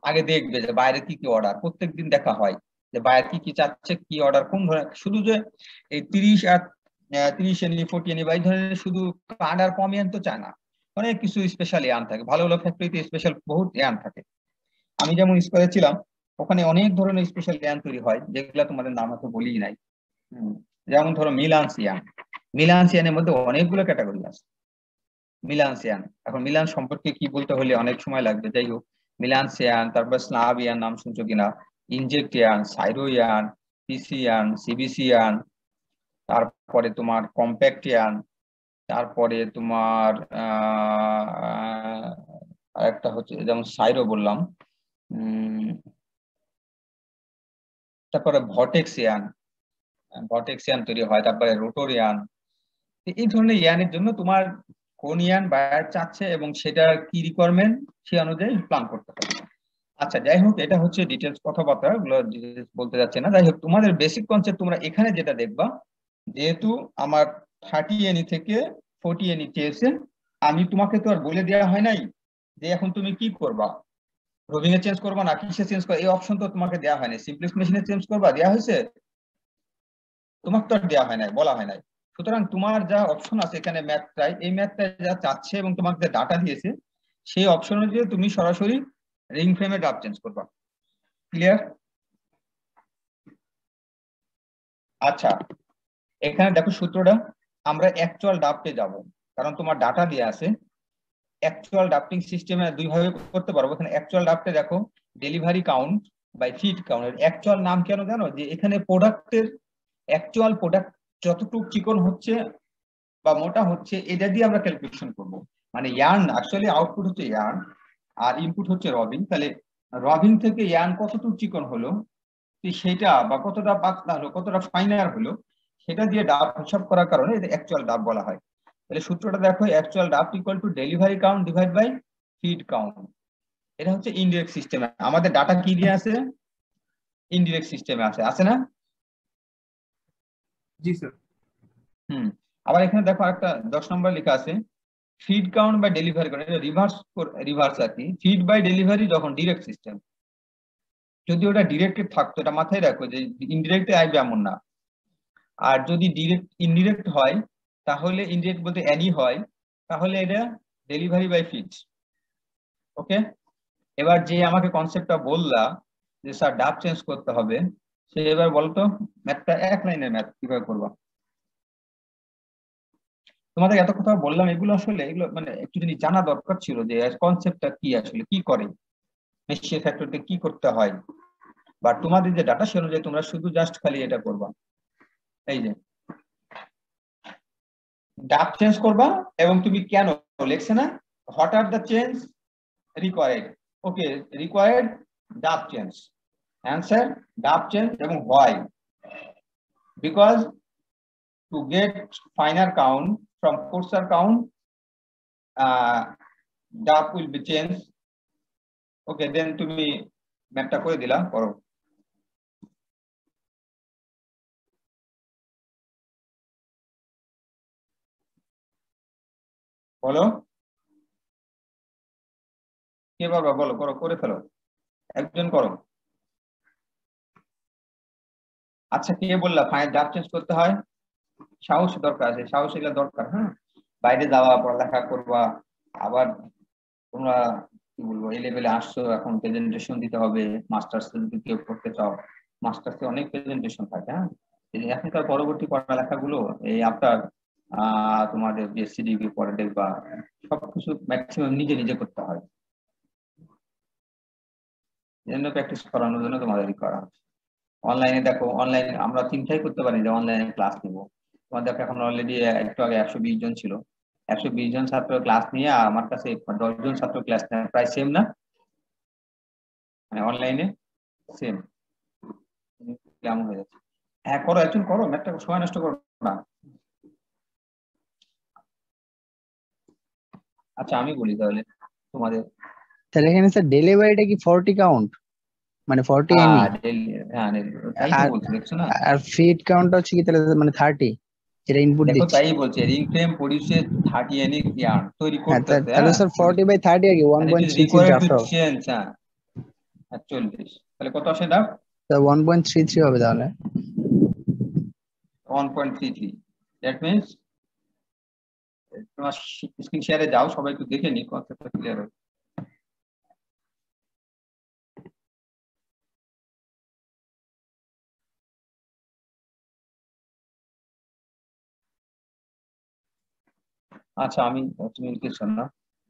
আগে দেখবে যে বাইরে কি কি অর্ডার, প্রত্যেকদিন দেখা হয় যে বাইরে কি কি চাচ্ছে, কি অর্ডার কোন ধরনের। শুধু যে এই তিরিশ আর তিরিশ এনি ফোর্টি এনি বা এই ধরনের শুধু কার্ড আর কম ইয়ান তো চায় না, অনেক কিছু স্পেশাল ইয়ান থাকে। ভালো ভালো ফ্যাক্টরিতে স্পেশাল বহুত ইয়ান থাকে। আমি যেমন স্কোয়ারে ছিলাম ওখানে অনেক ধরনের স্পেশাল ইয়ান তৈরি হয় যেগুলো তোমাদের নাম হয়তো বলি নাই। যেমন ধরো মিলান্সিয়ান, মিলান্সিয়ানের মধ্যে অনেকগুলো ক্যাটাগরি আছে। মিলান্সিয়ান, এখন মিলান সম্পর্কে কি বলতে হলে অনেক সময় লাগবে, যাই হোক মিলান্সিয়ান, তারপর স্লাভিয়ান নাম শুনছো কিনা, ইনজেক্টিয়ান, সাইরোয়ান, পিসিয়ান, সিবিসিয়ান, তারপরে তোমার কম্প্যাক্টিয়ান, তারপরে তোমার আহ আরেকটা হচ্ছে যেমন সাইরো বললাম, উম তারপরে ভটেক্সিয়ান, ভটেক্সিয়ান তৈরি হয়, তারপরে রোটোরিয়ান। এই ধরনের ইয়ানের জন্য তোমার কোন ইয়ান বায়ার চাচ্ছে এবং সেটার কি রিকোয়ারমেন্ট সেই অনুযায়ী প্ল্যান করতে হবে। আচ্ছা যাই হোক, এটা হচ্ছে ডিটেলস কথাবার্তা, ওগুলো ডিটেলস বলতে যাচ্ছে না। যাই হোক তোমাদের বেসিক কনসেপ্ট তোমরা এখানে যেটা দেখবা, যেহেতু আমার থার্টি এনি থেকে ফোর্টি এনি চেয়েছে, আমি তোমাকে তো আর বলে দেওয়া হয় নাই যে এখন তুমি কি করবা, রোভিং এ চেঞ্জ করবা না কিসে চেঞ্জ করবা, এই অপশন তো তোমাকে দেওয়া হয় নাই। সিম্পলেক্স মেশিনে চেঞ্জ করবা দেওয়া হয়েছে, তোমাকে তো আর দেওয়া হয় নাই, বলা হয় নাই। সুতরাং তোমার যা অপশন আছে এখানে ম্যাথটাই, এই ম্যাথটা যা চাচ্ছে এবং তোমাকে যে ডাটা দিয়েছে সেই অপশন অনুযায়ী তুমি সরাসরি রিং ফ্রেমে ড্রাফট চেঞ্জ করবা। ক্লিয়ার? আচ্ছা এখানে দেখো সূত্রটা, আমরা অ্যাকচুয়াল ড্রাফটে যাব, কারণ তোমার ডাটা দিয়ে আছে। অ্যাকচুয়াল ড্রাফটিং সিস্টেমে দুই ভাবে করতে পারবো। এখানে অ্যাকচুয়াল ড্রাফটে দেখো delivery count by feed count. Actual নাম কেন জানো, যে এখানে প্রোডাক্টের অ্যাকচুয়াল প্রোডাক্ট যতটুকু চিকন হচ্ছে বা মোটা হচ্ছে এটা দিয়ে আমরা ক্যালকুলেশন করব। মানে ইয়ার্ন অ্যাকচুয়ালি আউটপুট হচ্ছে ইয়ার্ন আর ইনপুট হচ্ছে রবিং। তাহলে রবিং থেকে ইয়ার্ন কতটুকু চিকন হলো সেটা, বা কতটা পাতলা হলো, কতটা ফাইনার হলো, সেটা দিয়ে ডাব হিসাব করার কারণে এটা অ্যাকচুয়াল ডাব বলা হয়। তাহলে সূত্রটা দেখো, actual draft equal to delivery count divide by feed count. এটা হচ্ছে ইনডিরেক্ট সিস্টেমে। আমাদের ডাটা কি দিয়ে আছে, ইনডিরেক্ট সিস্টেমে আছে, আছে না? জি স্যার। হুম আবার এখানে দেখো একটা দশ নম্বর লেখা আছে feed count by delivery count. এটা রিভার্স রিভার্স আর কি। ফিড বাই ডেলিভারি যখন ডিরেক্ট সিস্টেম, যদি ওটা ডিরেক্টেড থাকতো, এটা মাথায় রাখো যে ইনডিরেক্টে আসবে এমন না। আর যদি ডিরেক্ট ইনডিরেক্ট হয় তাহলে, ইনডিরেক্ট বলতে অ্যানি হয়, তাহলে এটা ডেলিভারি বাই ফিড। ওকে, এবার যে আমাকে কনসেপ্টটা বললা যে স্যার ডাব চেঞ্জ করতে হবে, সে এবার বলতো ম্যাথটা এক লাইনের ম্যাথ কিভাবে করবা। তোমাদের এত কথা বললাম, এগুলো আসলে এগুলো মানে একটু যদি জানা দরকার ছিল যে কনসেপ্টটা কি, আসলে কি করে মেশিন ফ্যাক্টরিতে কি করতে হয়, বা তোমাদের যে ডাটা সে অনুযায়ী তোমরা শুধু জাস্ট খালি এটা করবা। এই যে ডাব চেঞ্জ করবা এবং তুমি কেন লিখছে না, what are the change required. Okay, required draft change, answer draft change এবং why, because to get finer count from coarser count, uh, ডাব will be changed. Okay, then তুমি ম্যাপটা করে দিলা, করো। বলো কে বাবা, বলো, করো, করে ফেলো, একজন করো। আচ্ছা কে বললা ফাইন ডাব চেঞ্জ করতে হয়? সাহস দরকার আছে, সাহস এগুলো দরকার। হ্যাঁ, বাইরে যাওয়া, পড়ালেখা করবা, আবার তোমরা কি বলবো এই লেভেলে আসছো, এখন প্রেজেন্টেশন দিতে হবে। মাস্টার্স যদি কেউ করতে চাও, মাস্টার্সে অনেক প্রেজেন্টেশন থাকে। হ্যাঁ, এখনকার পরবর্তী পড়ালেখাগুলো এই আপনার আহ তোমাদের বিএসসি ডিগ্রি পরে দেখবা সবকিছু ম্যাক্সিমাম নিজে নিজে করতে হয়। এজন্য প্র্যাকটিস করানোর জন্য তোমাদেরই করা হচ্ছে। অনলাইনে দেখো, অনলাইনে আমরা চিন্তাই করতে পারি যে অনলাইনে ক্লাস নিবো। তোমার দেখো এখন অলরেডি একটু আগে একশো বিশ জন ছিল, একশো বিশ জন ছাত্র ক্লাস নিয়ে আমার কাছে দশ জন ছাত্র ক্লাস নেয়, প্রায় সেম না? মানে অনলাইনে সেম কেমন হয়ে যাচ্ছে। হ্যাঁ করো, একজন করো, ম্যাথটা সময় নষ্ট করো না। আচ্ছা আমি বলি তাহলে তোমাদের, তাহলে এখানে স্যার ডেলিভারিটা কি ফর্টি কাউন্ট, মানে ফর্টি এনি, হ্যাঁ তাই তো বলছি, দেখছো না? আর ফিড কাউন্টটা হচ্ছে কি তাহলে মানে থার্টি, যেটা ইনপুট দেখো দিচ্ছি। তাই বলছে ring frame produces thirty Ne yarn তৈরি করতেছে। তাহলে স্যার ফর্টি বাই থার্টি আর কি one point three three draft হবে। চেঞ্জ, হ্যাঁ আর চল্লিশ, তাহলে কত আসে ডাব? ওয়ান পয়েন্ট থ্রি থ্রি হবে তাহলে। One point three three, that means তোমার স্ক্রিন শেয়ারে যাও, সবাই একটু দেখে নি, কনসেপ্টটা ক্লিয়ার হবে। আচ্ছা আমি তুমি লিখেছো না?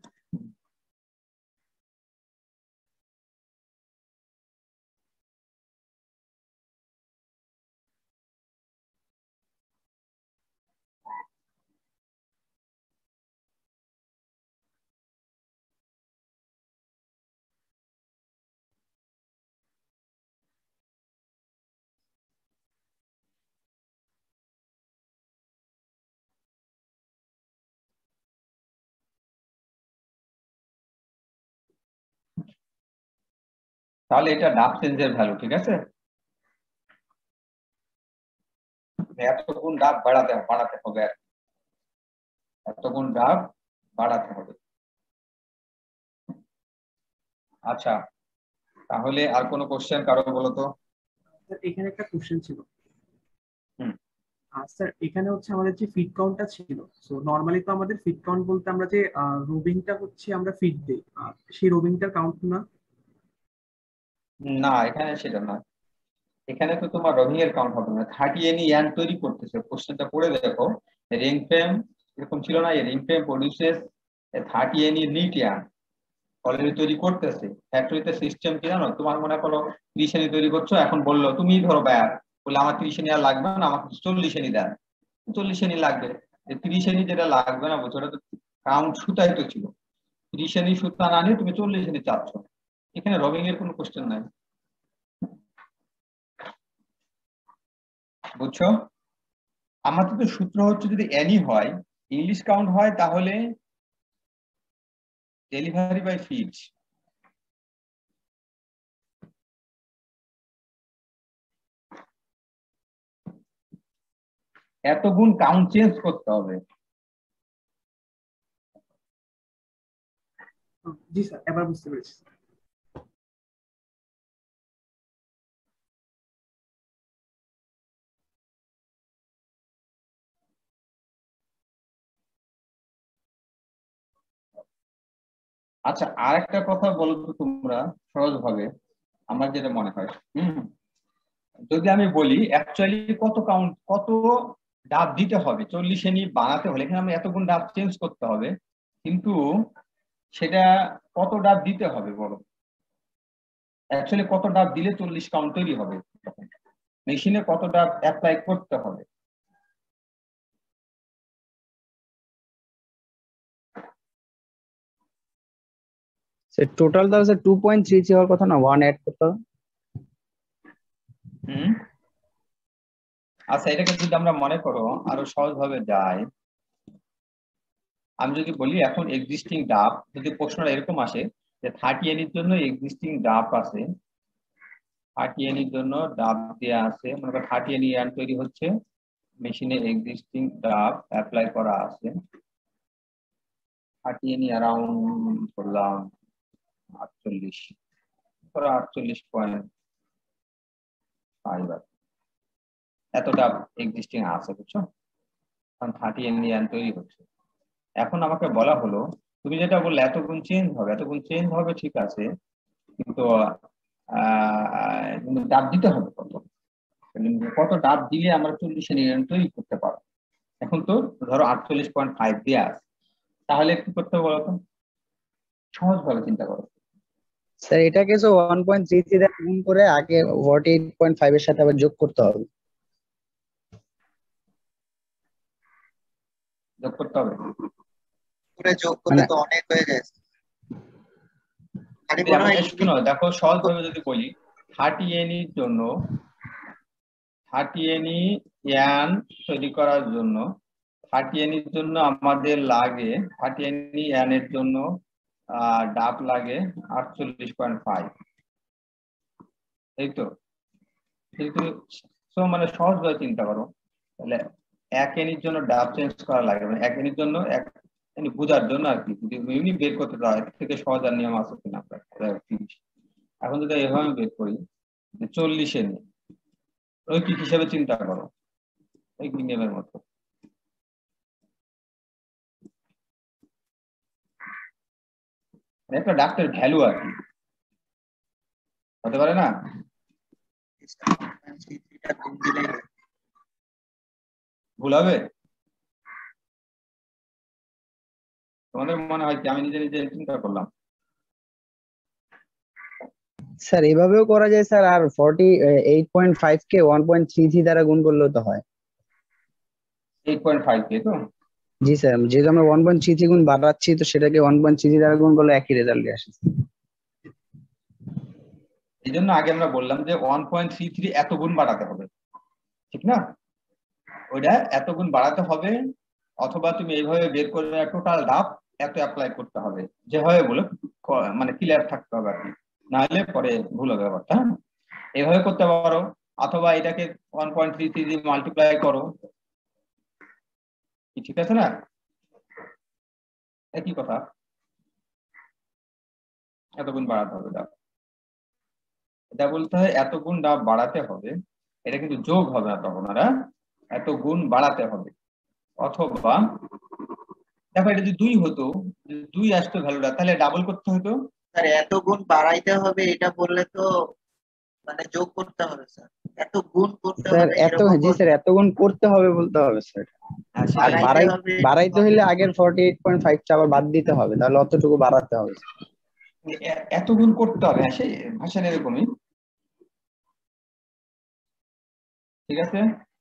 তাহলে এটা ডাব চেঞ্জের ভ্যালু, ঠিক আছে? এত গুণ ডাব বাড়াতে বাড়াতে হবে, আর এত গুণ ডাব বাড়াতে হবে। আচ্ছা তাহলে আর কোনো কোশ্চেন কারো বলো তো? স্যার এখানে একটা কোশ্চেন ছিল। হুম। আর স্যার এখানে হচ্ছে আমাদের যে ফিট কাউন্টটা ছিল, সো নরমালি তো আমাদের ফিট কাউন্ট বলতে আমরা যে রোবিংটা হচ্ছে আমরা ফিট দেই, আর সেই রোবিংটার কাউন্ট না। না এখানে সেটা না, এখানে তো তোমার রোভিং এর কাউন্ট হবে না। থার্টি এনি ইয়ান তৈরি করতেছে, কোশ্চেনটা পড়ে দেখো, রিং ফ্রেম এরকম ছিল না, ring frame produces thirty Ne knit yarn, already তৈরি করতেছে। ফ্যাক্টরিতে সিস্টেম কি জানো, তোমার মনে করো ত্রিশ এনি তৈরি করছো, এখন বললো তুমি ধরো বায়ার বললে আমার ত্রিশ এনি আর লাগবে না, আমাকে চল্লিশ এনি দেন, চল্লিশ এনি লাগবে। ত্রিশ এনি যেটা লাগবে না বলছো, ওটা তো কাউন্ট সুতাই তো ছিল, ত্রিশ এনি সুতা না নিয়ে তুমি চল্লিশ এনি চাচ্ছ, এখানে রবিং এর কোনো কোশ্চেন নাই, বুঝছো? আমাদের তো সূত্র হচ্ছে যদি এনি হয়, ইংলিশ কাউন্ট হয়, তাহলে ডেলিভারি বাই ফিট। এত গুণ কাউন্ট চেঞ্জ করতে হবে। জি স্যার, এবার বুঝতে পেরেছি। আচ্ছা আর একটা কথা বলো তো তোমরা সহজ ভাবে, আমার যেটা মনে হয়, হম যদি আমি বলি অ্যাকচুয়ালি কত কাউন্ট কত ডাব দিতে হবে চল্লিশ এনি বানাতে হলে, এখানে আমি এতগুণ ডাব চেঞ্জ করতে হবে, কিন্তু সেটা কত ডাব দিতে হবে বলো? অ্যাকচুয়ালি কত ডাব দিলে চল্লিশ কাউন্ট তৈরি হবে, মেশিনে কত ডাব অ্যাপ্লাই করতে হবে? টোটাল তাহলে টু পয়েন্ট থ্রি থ্রি হওয়ার কথা না, ওয়ান অ্যাড করতে হবে। হুম আচ্ছা এটাকে যদি আমরা মনে করো আরো সহজ ভাবে যাই, আমি যদি বলি এখন এক্সিস্টিং ডাব, যদি প্রশ্নটা এরকম আসে যে থার্টি এনির জন্য এক্সিস্টিং ডাব আছে, থার্টি এনির জন্য ডাব দেওয়া আছে, মনে করো থার্টি এনি ইয়ার্ন তৈরি হচ্ছে, মেশিনে এক্সিস্টিং ডাব অ্যাপ্লাই করা আছে, থার্টি এনি অ্যারাউন্ড করলাম আটচল্লিশ, ধরো আটচল্লিশ পয়েন্ট ফাইভ, এত ডাব এক্সিস্টিং আছে, বুঝছো? কারণ থার্টি এনি ইয়ার্ন তৈরি হচ্ছে। এখন আমাকে বলা হলো তুমি যেটা বললে এত গুণ চেঞ্জ হবে, এত গুণ চেঞ্জ হবে ঠিক আছে, কিন্তু আহ ডাব দিতে হবে কত, কত ডাব দিলে আমরা চল্লিশ এন তৈরি করতে পারবো? এখন তো ধরো আটচল্লিশ পয়েন্ট ফাইভ দিয়ে আছে, তাহলে কি করতে হবে বলতো, সহজ ভাবে চিন্তা করো। স্যার এটাকে তো ওয়ান পয়েন্ট থ্রি থ্রি দিয়ে গুণ করে আগে ফর্টি এইট পয়েন্ট ফাইভ এর সাথে আবার যোগ করতে হবে। যোগ করতে হবে, করে যোগ করলে তো অনেক হয়ে যায়। খালি মনে হয় শোনো দেখো সহজ ভাবে যদি বলি, থার্টি এনির জন্য থার্টি এনি ইয়ান তৈরি করার জন্য থার্টি এনির জন্য আমাদের লাগে, থার্টি এনি ইয়ানের জন্য আহ ডাব লাগে আটচল্লিশ পয়েন্ট ফাইভ, এই তো কিন্তু মানে সহজ ভাবে চিন্তা করো, তাহলে এক এনির জন্য ডাব চেঞ্জ করা লাগে, মানে এক এনির জন্য এক এনি বোঝার জন্য আর কি, যদি ইউনিট বের করতে হয় থেকে সহজ আর নিয়ম আছে কিনা আপনার, এখন যদি এভাবে বের করি যে চল্লিশে নিয়ে রৈখিক হিসেবে চিন্তা করো এই নিয়মের মতো একটা ডাক্তার ভ্যালু আর কি হতে পারে না ভুল হবে তোমাদের মনে হয় কি আমি নিজে নিজে চিন্তা করলাম স্যার এভাবেও করা যায় স্যার আর ফর্টি এইট পয়েন্ট ফাইভ কে ওয়ান পয়েন্ট থ্রি থ্রি দ্বারা গুণ করলেও তো হয় এইট পয়েন্ট ফাইভ কে তো জি স্যার যেহেতু আমরা ওয়ান পয়েন্ট থ্রি থ্রি গুণ বাড়াচ্ছি তো সেটাকে ওয়ান পয়েন্ট থ্রি থ্রি দ্বারা গুণ করলে একই রেজাল্ট আসে এই জন্য আগে আমরা বললাম যে ওয়ান পয়েন্ট থ্রি থ্রি এত গুণ বাড়াতে হবে ঠিক না ওইটা এত গুণ বাড়াতে হবে অথবা তুমি এইভাবে বের করে টোটাল ডাব এত অ্যাপ্লাই করতে হবে যেভাবে বলে মানে ক্লিয়ার থাকতে হবে আর কি নাহলে পরে ভুল হবে ব্যাপারটা এইভাবে করতে পারো অথবা এটাকে ওয়ান পয়েন্ট থ্রি থ্রি দিয়ে মাল্টিপ্লাই করো ঠিক আছে না একই কথা এত গুণ বাড়াতে হবে ডাব এটা বলতে হয় এত গুণ ডাব বাড়াতে হবে এটা কিন্তু যোগ হবে না তখন আর এত গুণ বাড়াতে হবে অথবা দেখো এটা যদি দুই হতো দুই আসতো ভ্যালুটা তাহলে ডাবল করতে হতো স্যার এত গুণ বাড়াইতে হবে এটা বললে তো মানে যোগ করতে হবে স্যার এত গুণ করতে স্যার হবে এত জি স্যার এত গুণ করতে হবে বলতে হবে স্যার আর বাড়াই বাড়াইতে হলে আগের ফর্টি এইট পয়েন্ট ফাইভ টা আবার বাদ দিতে হবে তাহলে অতটুকু বাড়াতে হবে এত গুণ করতে হবে হ্যাঁ সেই ভাষা এরকমই ঠিক আছে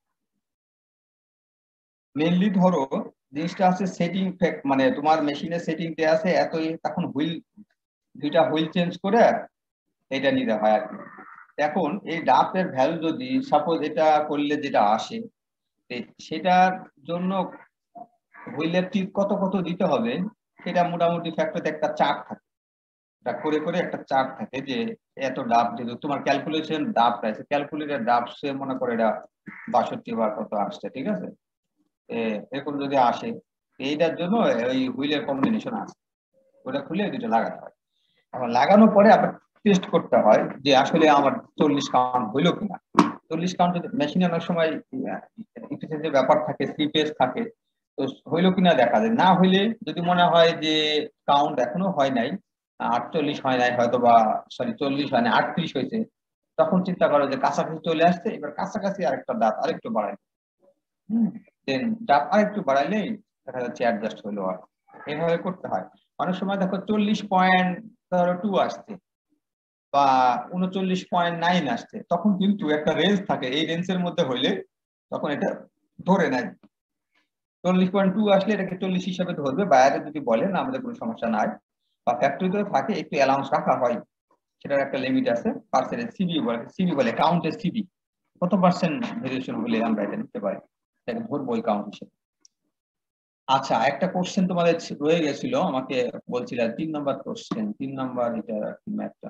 মেইনলি ধরো জিনিসটা আছে সেটিং মানে তোমার মেশিনের সেটিং তে আছে এত তখন হুইল দুইটা হুইল চেঞ্জ করে এটা নিতে হয় আর কি এখন এই ডাবের ভ্যালু যদি সাপোজ এটা করলে যেটা আসে সেটার জন্য হুইলের টিপ কত কত দিতে হবে সেটা মোটামুটি ফ্যাক্টরিতে একটা চার্ট থাকে এটা করে করে একটা চার্ট থাকে যে এত ডাব যেহেতু তোমার ক্যালকুলেশন ডাবটা আছে ক্যালকুলেটর ডাব সে মনে করে এটা বাষট্টি বার কত আসছে ঠিক আছে এরকম যদি আসে এইটার জন্য ওই হুইলের কম্বিনেশন আছে ওটা খুলে দুটো লাগাতে হয় এখন লাগানোর পরে আবার টেস্ট করতে হয় যে আসলে আমার চল্লিশ কাউন্ট হইলো কিনা চল্লিশ কাউন্ট যদি মেশিনে অনেক সময় ইফিসিয়েন্সির ব্যাপার থাকে স্লিপেজ থাকে তো হইলো কিনা দেখা যায় না হইলে যদি মনে হয় যে কাউন্ট এখনো হয় নাই আটচল্লিশ হয় নাই হয়তো বা সরি চল্লিশ হয় না আটত্রিশ হয়েছে তখন চিন্তা করো যে কাছাকাছি চলে আসছে এবার কাছাকাছি আরেকটা দাঁত আরেকটু বাড়াই হম দেন ডাব আরেকটু বাড়াইলেই দেখা যাচ্ছে অ্যাডজাস্ট হইলো আর এইভাবে করতে হয় অনেক সময় দেখো চল্লিশ পয়েন্ট ধরো টু আসছে বা উনচল্লিশ পয়েন্ট নাইন আসছে তখন কিন্তু একটা রেঞ্জ থাকে এই রেঞ্জের মধ্যে হইলে তখন এটা ধরে নেয় চল্লিশ পয়েন্ট টু আসলে এটাকে চল্লিশ হিসাবে ধরবে বাইরে যদি বলে না আমাদের কোনো সমস্যা নাই বা ফ্যাক্টরিতে থাকে একটু অ্যালাউন্স রাখা হয় সেটার একটা লিমিট আছে পার্সেন্টেজ সিবি বলে সিবি বলে কাউন্টের সিবি কত পার্সেন্ট ভেরিয়েশন হলে আমরা এটা নিতে পারি এটাকে ধরবো ওই কাউন্ট হিসেবে আচ্ছা একটা কোশ্চেন তোমাদের রয়ে গেছিল আমাকে বলছিল তিন নম্বর কোশ্চেন তিন নম্বর এটা ম্যাথটা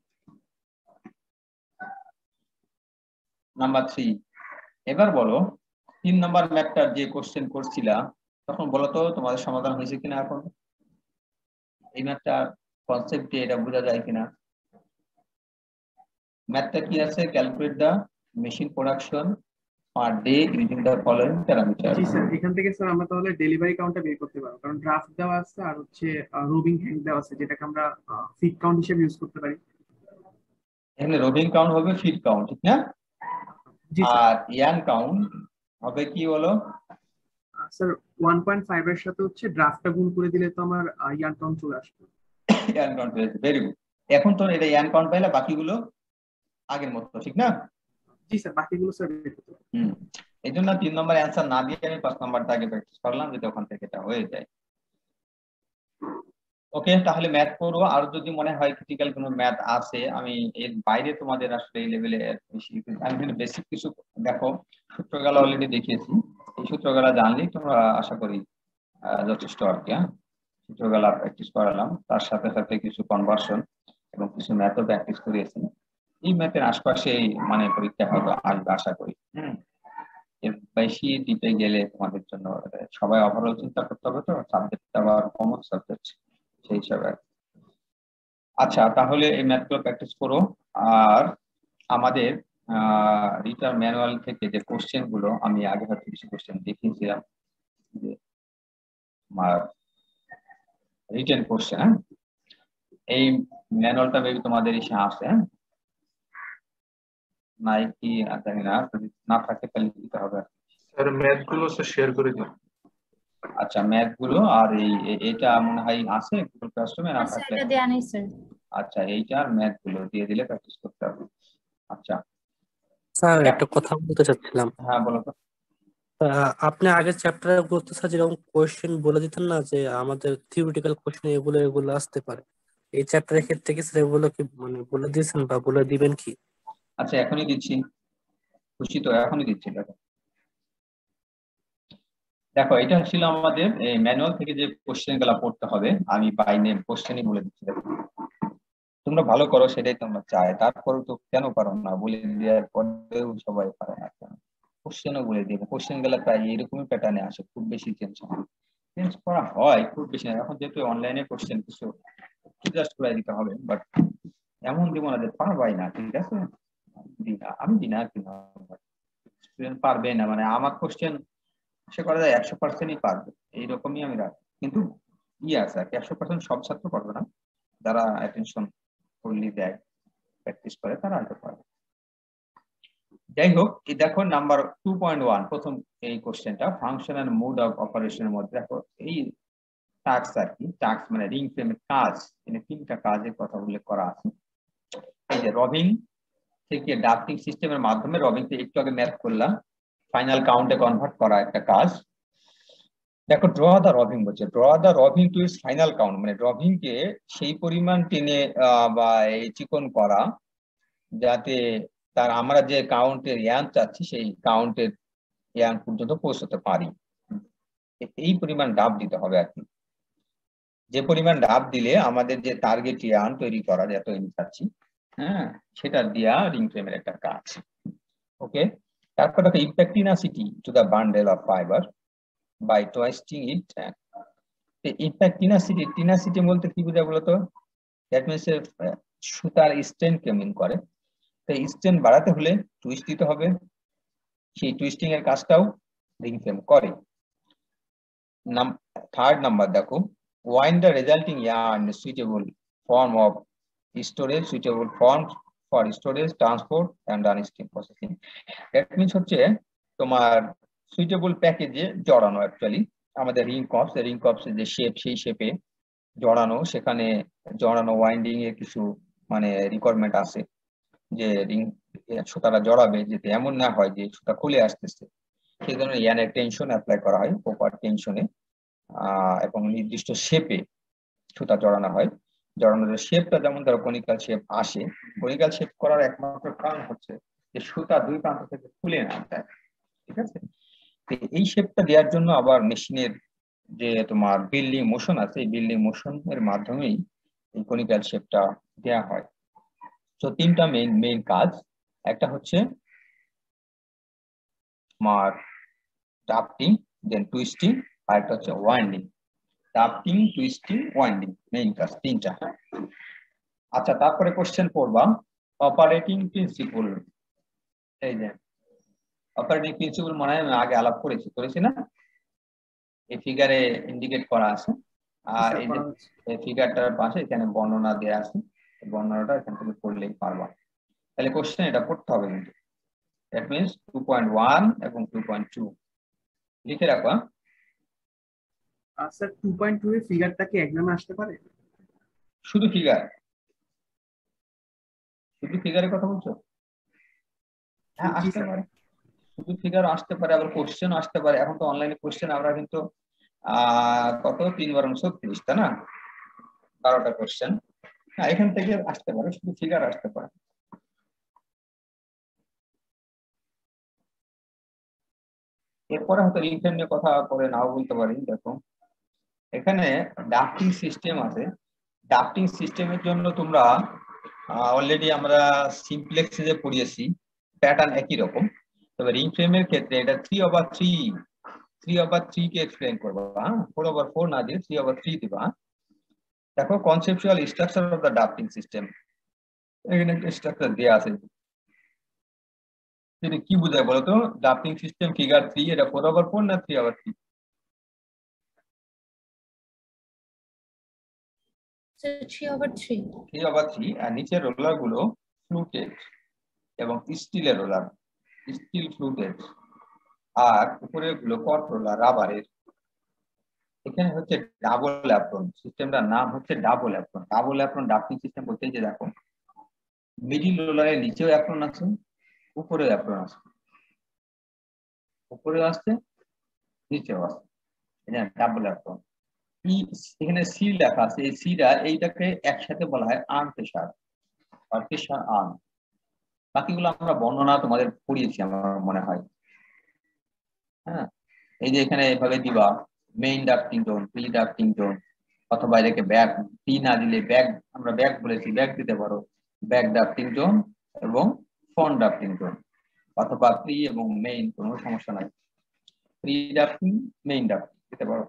নাম্বার থ্রি এবার বলো তিন নম্বর ম্যাথটার যে কোশ্চেন করছিলা তখন বলো তো তোমাদের সমাধান হয়েছে কিনা এখন এই ম্যাথটার কনসেপ্ট এটা বোঝা যায় কিনা ম্যাথটা কি আছে calculate the machine production per day using the following parameter জি স্যার এখান থেকে স্যার আমরা তাহলে ডেলিভারি কাউন্টটা বের করতে পারবো কারণ ড্রাফট দেওয়া আছে আর হচ্ছে রোবিং হ্যান্ড দেওয়া আছে যেটাকে আমরা ফিট কাউন্ট হিসেবে ইউজ করতে পারি এখানে রোবিং কাউন্ট হবে ফিট কাউন্ট ঠিক না আর ইয়ান কাউন্ট হবে কি বলো স্যার ওয়ান পয়েন্ট ফাইভ এর সাথে হচ্ছে ড্রাফটটা গুণ করে দিলে তো আমার ইয়ান কাউন্ট চলে আসবে ইয়ান কাউন্ট হয়েছে ভেরি গুড এখন তো এটা ইয়ান কাউন্ট পাইলে বাকিগুলো আগের মতো ঠিক না জি স্যার বাকিগুলো স্যার হুম এই জন্য তিন নম্বর অ্যান্সার না দিয়ে আমি পাঁচ নম্বরটা আগে প্র্যাকটিস করলাম যাতে ওখান থেকে এটা হয়ে যায় ওকে তাহলে ম্যাথ করবো আর যদি মনে হয় ক্রিটিক্যাল কোনো ম্যাথ আছে আমি এর বাইরে তোমাদের আসলে এই লেভেলে বেশি আমি বেসিক কিছু দেখো সূত্রগুলো অলরেডি দেখিয়েছি এই সূত্রগুলো জানলেই তোমরা আশা করি যথেষ্ট আর কি হ্যাঁ সূত্রগুলো প্র্যাকটিস করালাম তার সাথে সাথে কিছু কনভার্সন এবং কিছু ম্যাথও প্র্যাকটিস করিয়েছি এই ম্যাথের আশপাশেই মানে পরীক্ষা হয়তো আসবে আশা করি হম এর বেশি ডিপে গেলে তোমাদের জন্য সবাই ওভারঅল চিন্তা করতে হবে তো সাবজেক্টটা আবার কমন সাবজেক্ট সেই হিসাবে আচ্ছা, তাহলে এই ম্যাথগুলো প্র্যাকটিস করো। আর আমাদের রিটার্ন ম্যানুয়াল থেকে যে কোশ্চেন গুলো আমি আগে হয়তো কিছু কোশ্চেন দেখিয়েছিলাম, যে আমার রিটেন কোশ্চেন, হ্যাঁ, এই ম্যানুয়ালটা মেবি তোমাদের এসে আসে, হ্যাঁ, নাই কি জানি না, যদি না থাকে তাহলে দিতে হবে। স্যার ম্যাথ গুলো স্যার শেয়ার করে দিন। আচ্ছা, ম্যাথ গুলো আর এই এটা মনে হয় আছে গুগল ক্লাসরুমে, না আচ্ছা, থাকলে এটা দেয়া নেই স্যার। আচ্ছা, এইটার ম্যাথ গুলো দিয়ে দিলে প্র্যাকটিস করতে হবে। আচ্ছা স্যার একটা কথা বলতে চাচ্ছিলাম। হ্যাঁ, বলো তো। আহ, আপনি আগের চ্যাপ্টারে বলতে স্যার যেরকম কোয়েশ্চেন বলে দিতেন না, যে আমাদের থিওরিটিক্যাল কোয়েশ্চেন এগুলো এগুলো আসতে পারে, এই চ্যাপ্টারের ক্ষেত্রে কি স্যার এগুলো কি মানে বলে দিয়েছেন বা বলে দিবেন কি? আচ্ছা, এখনই দিচ্ছি, খুশি তো, এখনই দিচ্ছি। দেখো দেখো এটা ছিল আমাদের ম্যানুয়াল থেকে যে কোশ্চেন গুলা পড়তে হবে, আমি বাই নেম কোশ্চেনই বলে দিচ্ছি। দেখো তোমরা ভালো করো, সেটাই তোমরা চাই, তারপরে তো কেন পারো না, বলে দেওয়ার পরেও সবাই পারে না কেন? কোশ্চেনও বলে দিব, কোশ্চেন গুলা প্রায় এরকমই প্যাটার্নে আসে, খুব বেশি চেঞ্জ হয় চেঞ্জ করা হয় খুব বেশি না। এখন যেহেতু অনলাইনে কোশ্চেন কিছু জাস্ট করে দিতে হবে, বাট এমন দিব না যে পারবাই না, ঠিক আছে? দিনা আমি দিনা আর কি না, স্টুডেন্ট পারবে না মানে আমার কোশ্চেন আশা করা যায় একশো পার্সেন্টই পারবে, এইরকমই আমি রাখি। কিন্তু ই আছে আর কি, একশো পার্সেন্ট সব ছাত্র পারবে না, যারা অ্যাটেনশন ফুললি দেয়, প্র্যাকটিস করে, তারা হয়তো পারবে। যাই হোক, এই দেখো নাম্বার টু পয়েন্ট ওয়ান, প্রথম এই কোশ্চেনটা, ফাংশন এন্ড মোড অফ অপারেশনের মধ্যে দেখো এই টাস্ক আর কি, টাস্ক মানে রিং ফ্রেমের কাজ, এখানে তিনটা কাজের কথা উল্লেখ করা আছে। এই যে রবিং থেকে ডাফটিং সিস্টেমের মাধ্যমে, রবিংকে একটু আগে ম্যাথ করলাম, ফাইনাল কাউন্টে কনভার্ট করা একটা কাজ। দেখো ড্র দা রবিং বলছে, ড্র দা রবিং টু ইটস ফাইনাল কাউন্ট, মানে রবিং কে সেই পরিমাণ টেনে বা এই চিকন করা যাতে তার আমরা যে কাউন্টের ইয়ান চাচ্ছি সেই কাউন্টের ইয়ান পর্যন্ত পৌঁছতে পারি, এই পরিমাণ ডাব দিতে হবে আর কি। যে পরিমাণ ডাব দিলে আমাদের যে টার্গেট ইয়ান তৈরি করা যত আমি চাচ্ছি, হ্যাঁ, সেটা দিয়া রিং ফ্রেমের একটা কাজ। ওকে, তারপর দেখো impart tenacity to the bundle of fibre by twisting it. Impart tenacity, tenacity বলতে কি বোঝায় বলতো? দ্যাট মিনস সুতার স্ট্রেন্থ কে মিন করে। তো স্ট্রেন্থ বাড়াতে হলে টুইস্ট দিতে হবে, সেই টুইস্টিং এর কাজটাও রিং ফ্রেম করে। থার্ড নাম্বার দেখো, wind the resulting yarn in a suitable form of storage, suitable forms for storage, transport and downstream processing. That means হচ্ছে তোমার সুইটেবল প্যাকেজে জড়ানো, অ্যাকচুয়ালি আমাদের রিং কপস, রিং কপস যে শেপ, সেই শেপে জড়ানো, সেখানে জড়ানো ওয়াইন্ডিং এর কিছু মানে রিকোয়ারমেন্ট আছে, যে রিং সুতাটা জড়াবে যাতে এমন না হয় যে সুতা খুলে আসতেছে, সেই ধরনের ইয়ানের টেনশন অ্যাপ্লাই করা হয়, প্রপার টেনশনে এবং নির্দিষ্ট শেপে সুতা জড়ানো হয়। জড়ানোর শেপটা যেমন ধরো কনিক্যাল শেপ আসে, কনিক্যাল শেপ করার একমাত্র কারণ হচ্ছে যে সুতা দুই প্রান্ত থেকে খুলে না যায়, ঠিক আছে? এই শেপটা দেওয়ার জন্য আবার মেশিনের যে তোমার বিল্ডিং মোশন আছে, এই বিল্ডিং মোশনের মাধ্যমেই এই কনিক্যাল শেপটা দেওয়া হয়। তো তিনটা মেইন মেইন কাজ, একটা হচ্ছে তোমার ড্রাফটিং, দেন টুইস্টিং, আর একটা হচ্ছে winding. Drafting, twisting, winding, main কাজ তিনটা। আচ্ছা, তারপরে কোশ্চেন পড়বা অপারেটিং প্রিন্সিপল। এই যে অপারেটিং প্রিন্সিপল মানে আমি আগে আলাপ করেছি করেছি না, এই ফিগারে ইন্ডিকেট করা আছে, আর এই যে এই ফিগারটার পাশে এখানে বর্ণনা দেওয়া আছে, বর্ণনাটা এখান থেকে পড়লেই পারবা। তাহলে কোশ্চেন এটা পড়তে হবে কিন্তু, that means two point one এবং টু পয়েন্ট টু লিখে রাখবা। স্যার টু পয়েন্ট টু এর ফিগারটা কি এক্সামে আসতে পারে? শুধু ফিগার, শুধু ফিগারের কথা বলছো? হ্যাঁ, আসতে পারে, শুধু ফিগার আসতে পারে, আবার কোশ্চেন আসতে পারে। এখন তো অনলাইনে কোশ্চেন আমরা কিন্তু আহ কত তিন বারো ছত্রিশ, তাই না, বারোটা কোশ্চেন, হ্যাঁ এখান থেকে আসতে পারে, শুধু ফিগার আসতে পারে। এরপরে হয়তো রিং ফ্রেম নিয়ে কথা করে নাও বলতে পারি। দেখো এখানে ডাফটিং সিস্টেম আছে, ডাফটিং সিস্টেমের জন্য তোমরা অলরেডি আমরা সিমপ্লেক্সে যে পড়িয়েছি প্যাটার্ন একই রকম, তবে রিং ফ্রেমের ক্ষেত্রে এটা three over three three over three কে এক্সপ্লেন করবো, হ্যাঁ ফোর ওভার ফোর না দিয়ে থ্রি ওভার থ্রি দিবা। দেখো conceptual structure of the drafting system, এখানে একটা স্ট্রাকচার দেওয়া আছে। এটা কি বোঝায় বলতো? ড্রাফটিং সিস্টেম ফিগার থ্রি, এটা ফোর ওভার ফোর না three over three? Three over three. Three over three. আর নিচের রোলার গুলো ফ্লুটেড এবং স্টিলের রোলার, স্টিল ফ্লুটেড। আর উপরের গুলো কট রোলার, রাবারের। এখানে হচ্ছে ডাবল অ্যাপ্রন, সিস্টেমটার নাম হচ্ছে double apron. Double apron drafting system বলতে যে দেখো মিডিল রোলারের নিচেও অ্যাপ্রন আছে, উপরেও অ্যাপ্রন আছে, উপরেও আসছে নিচেও আছে, এটা ডাবল অ্যাপ্রন। এখানে সি লেখা আছে, এই সিটা এইটাকে একসাথে বলা হয় আর্ম প্রেসার আর প্রেসার আর্ম। বাকিগুলো আমরা বর্ণনা তোমাদের পড়িয়েছি আমার মনে হয়। হ্যাঁ, এই যে এখানে এভাবে দিবা main drafting zone, pre drafting zone, অথবা এটাকে ব্যাক, প্রি না দিলে ব্যাক, আমরা ব্যাক বলেছি ব্যাক দিতে পারো, ব্যাক ডাক্টিং জোন এবং ফ্রন্ট ডাক্টিং জোন, অথবা প্রি এবং মেইন, কোনো সমস্যা নাই। প্রি ডাক্টিং, মেইন ডাক্টিং দিতে পারো,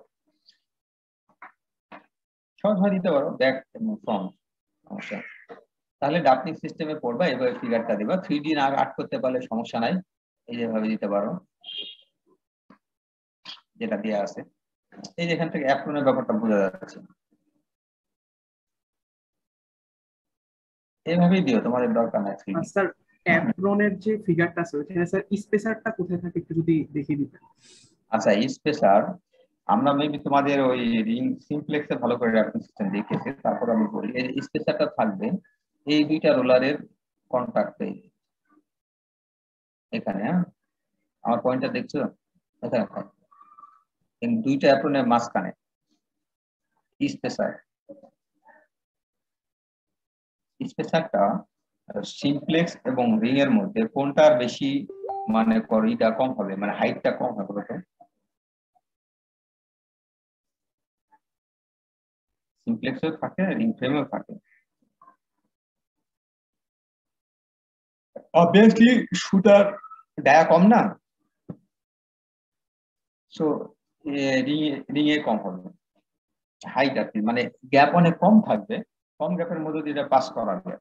সহজভাবে দিতে পারো ব্যাক এবং ফ্রন্ট, সমস্যা। তাহলে ডাক্টিং সিস্টেমে পড়বা, এভাবে ফিগারটা দিবা। থ্রি ডি না আর্ট করতে পারলে সমস্যা নাই, এই যেভাবে দিতে পারো যেটা দেওয়া আছে। এই যে এখান থেকে অ্যাপ্রনের ব্যাপারটা বোঝা যাচ্ছে, এইভাবেই দিও, তোমাদের দরকার নাই। স্যার অ্যাপ্রনের যে ফিগারটা আছে ওখানে স্যার স্পেসারটা কোথায় থাকে একটু যদি দেখিয়ে দিতেন। আচ্ছা, স্পেসার আমরা মেবি তোমাদের ওই রিং সিমপ্লেক্সে ভালো করে ড্রাফটিং সিস্টেম দেখেছি, তারপর আমি বলি। এই স্পেসারটা থাকবে এই দুইটা রোলারের কন্টাক্টে, এখানে। হ্যাঁ, আমার পয়েন্টটা দেখছো? এখানে এই দুইটা অ্যাপ্রনের মাঝখানে স্পেসার। স্পেসারটা সিমপ্লেক্স এবং রিং এর মধ্যে কোনটার বেশি মানে ইটা কম হবে, মানে হাইটটা কম হবে বলতো? সিমপ্লেক্সেও থাকে, রিং ফ্রেমেও থাকে। অবভিয়াসলি সুতার ডায়া কম না, সো রিং এ কম হবে হাইট, আর কি মানে গ্যাপ অনেক কম থাকবে, কম গ্যাপের মধ্যে দিয়ে এটা পাস করা যায়।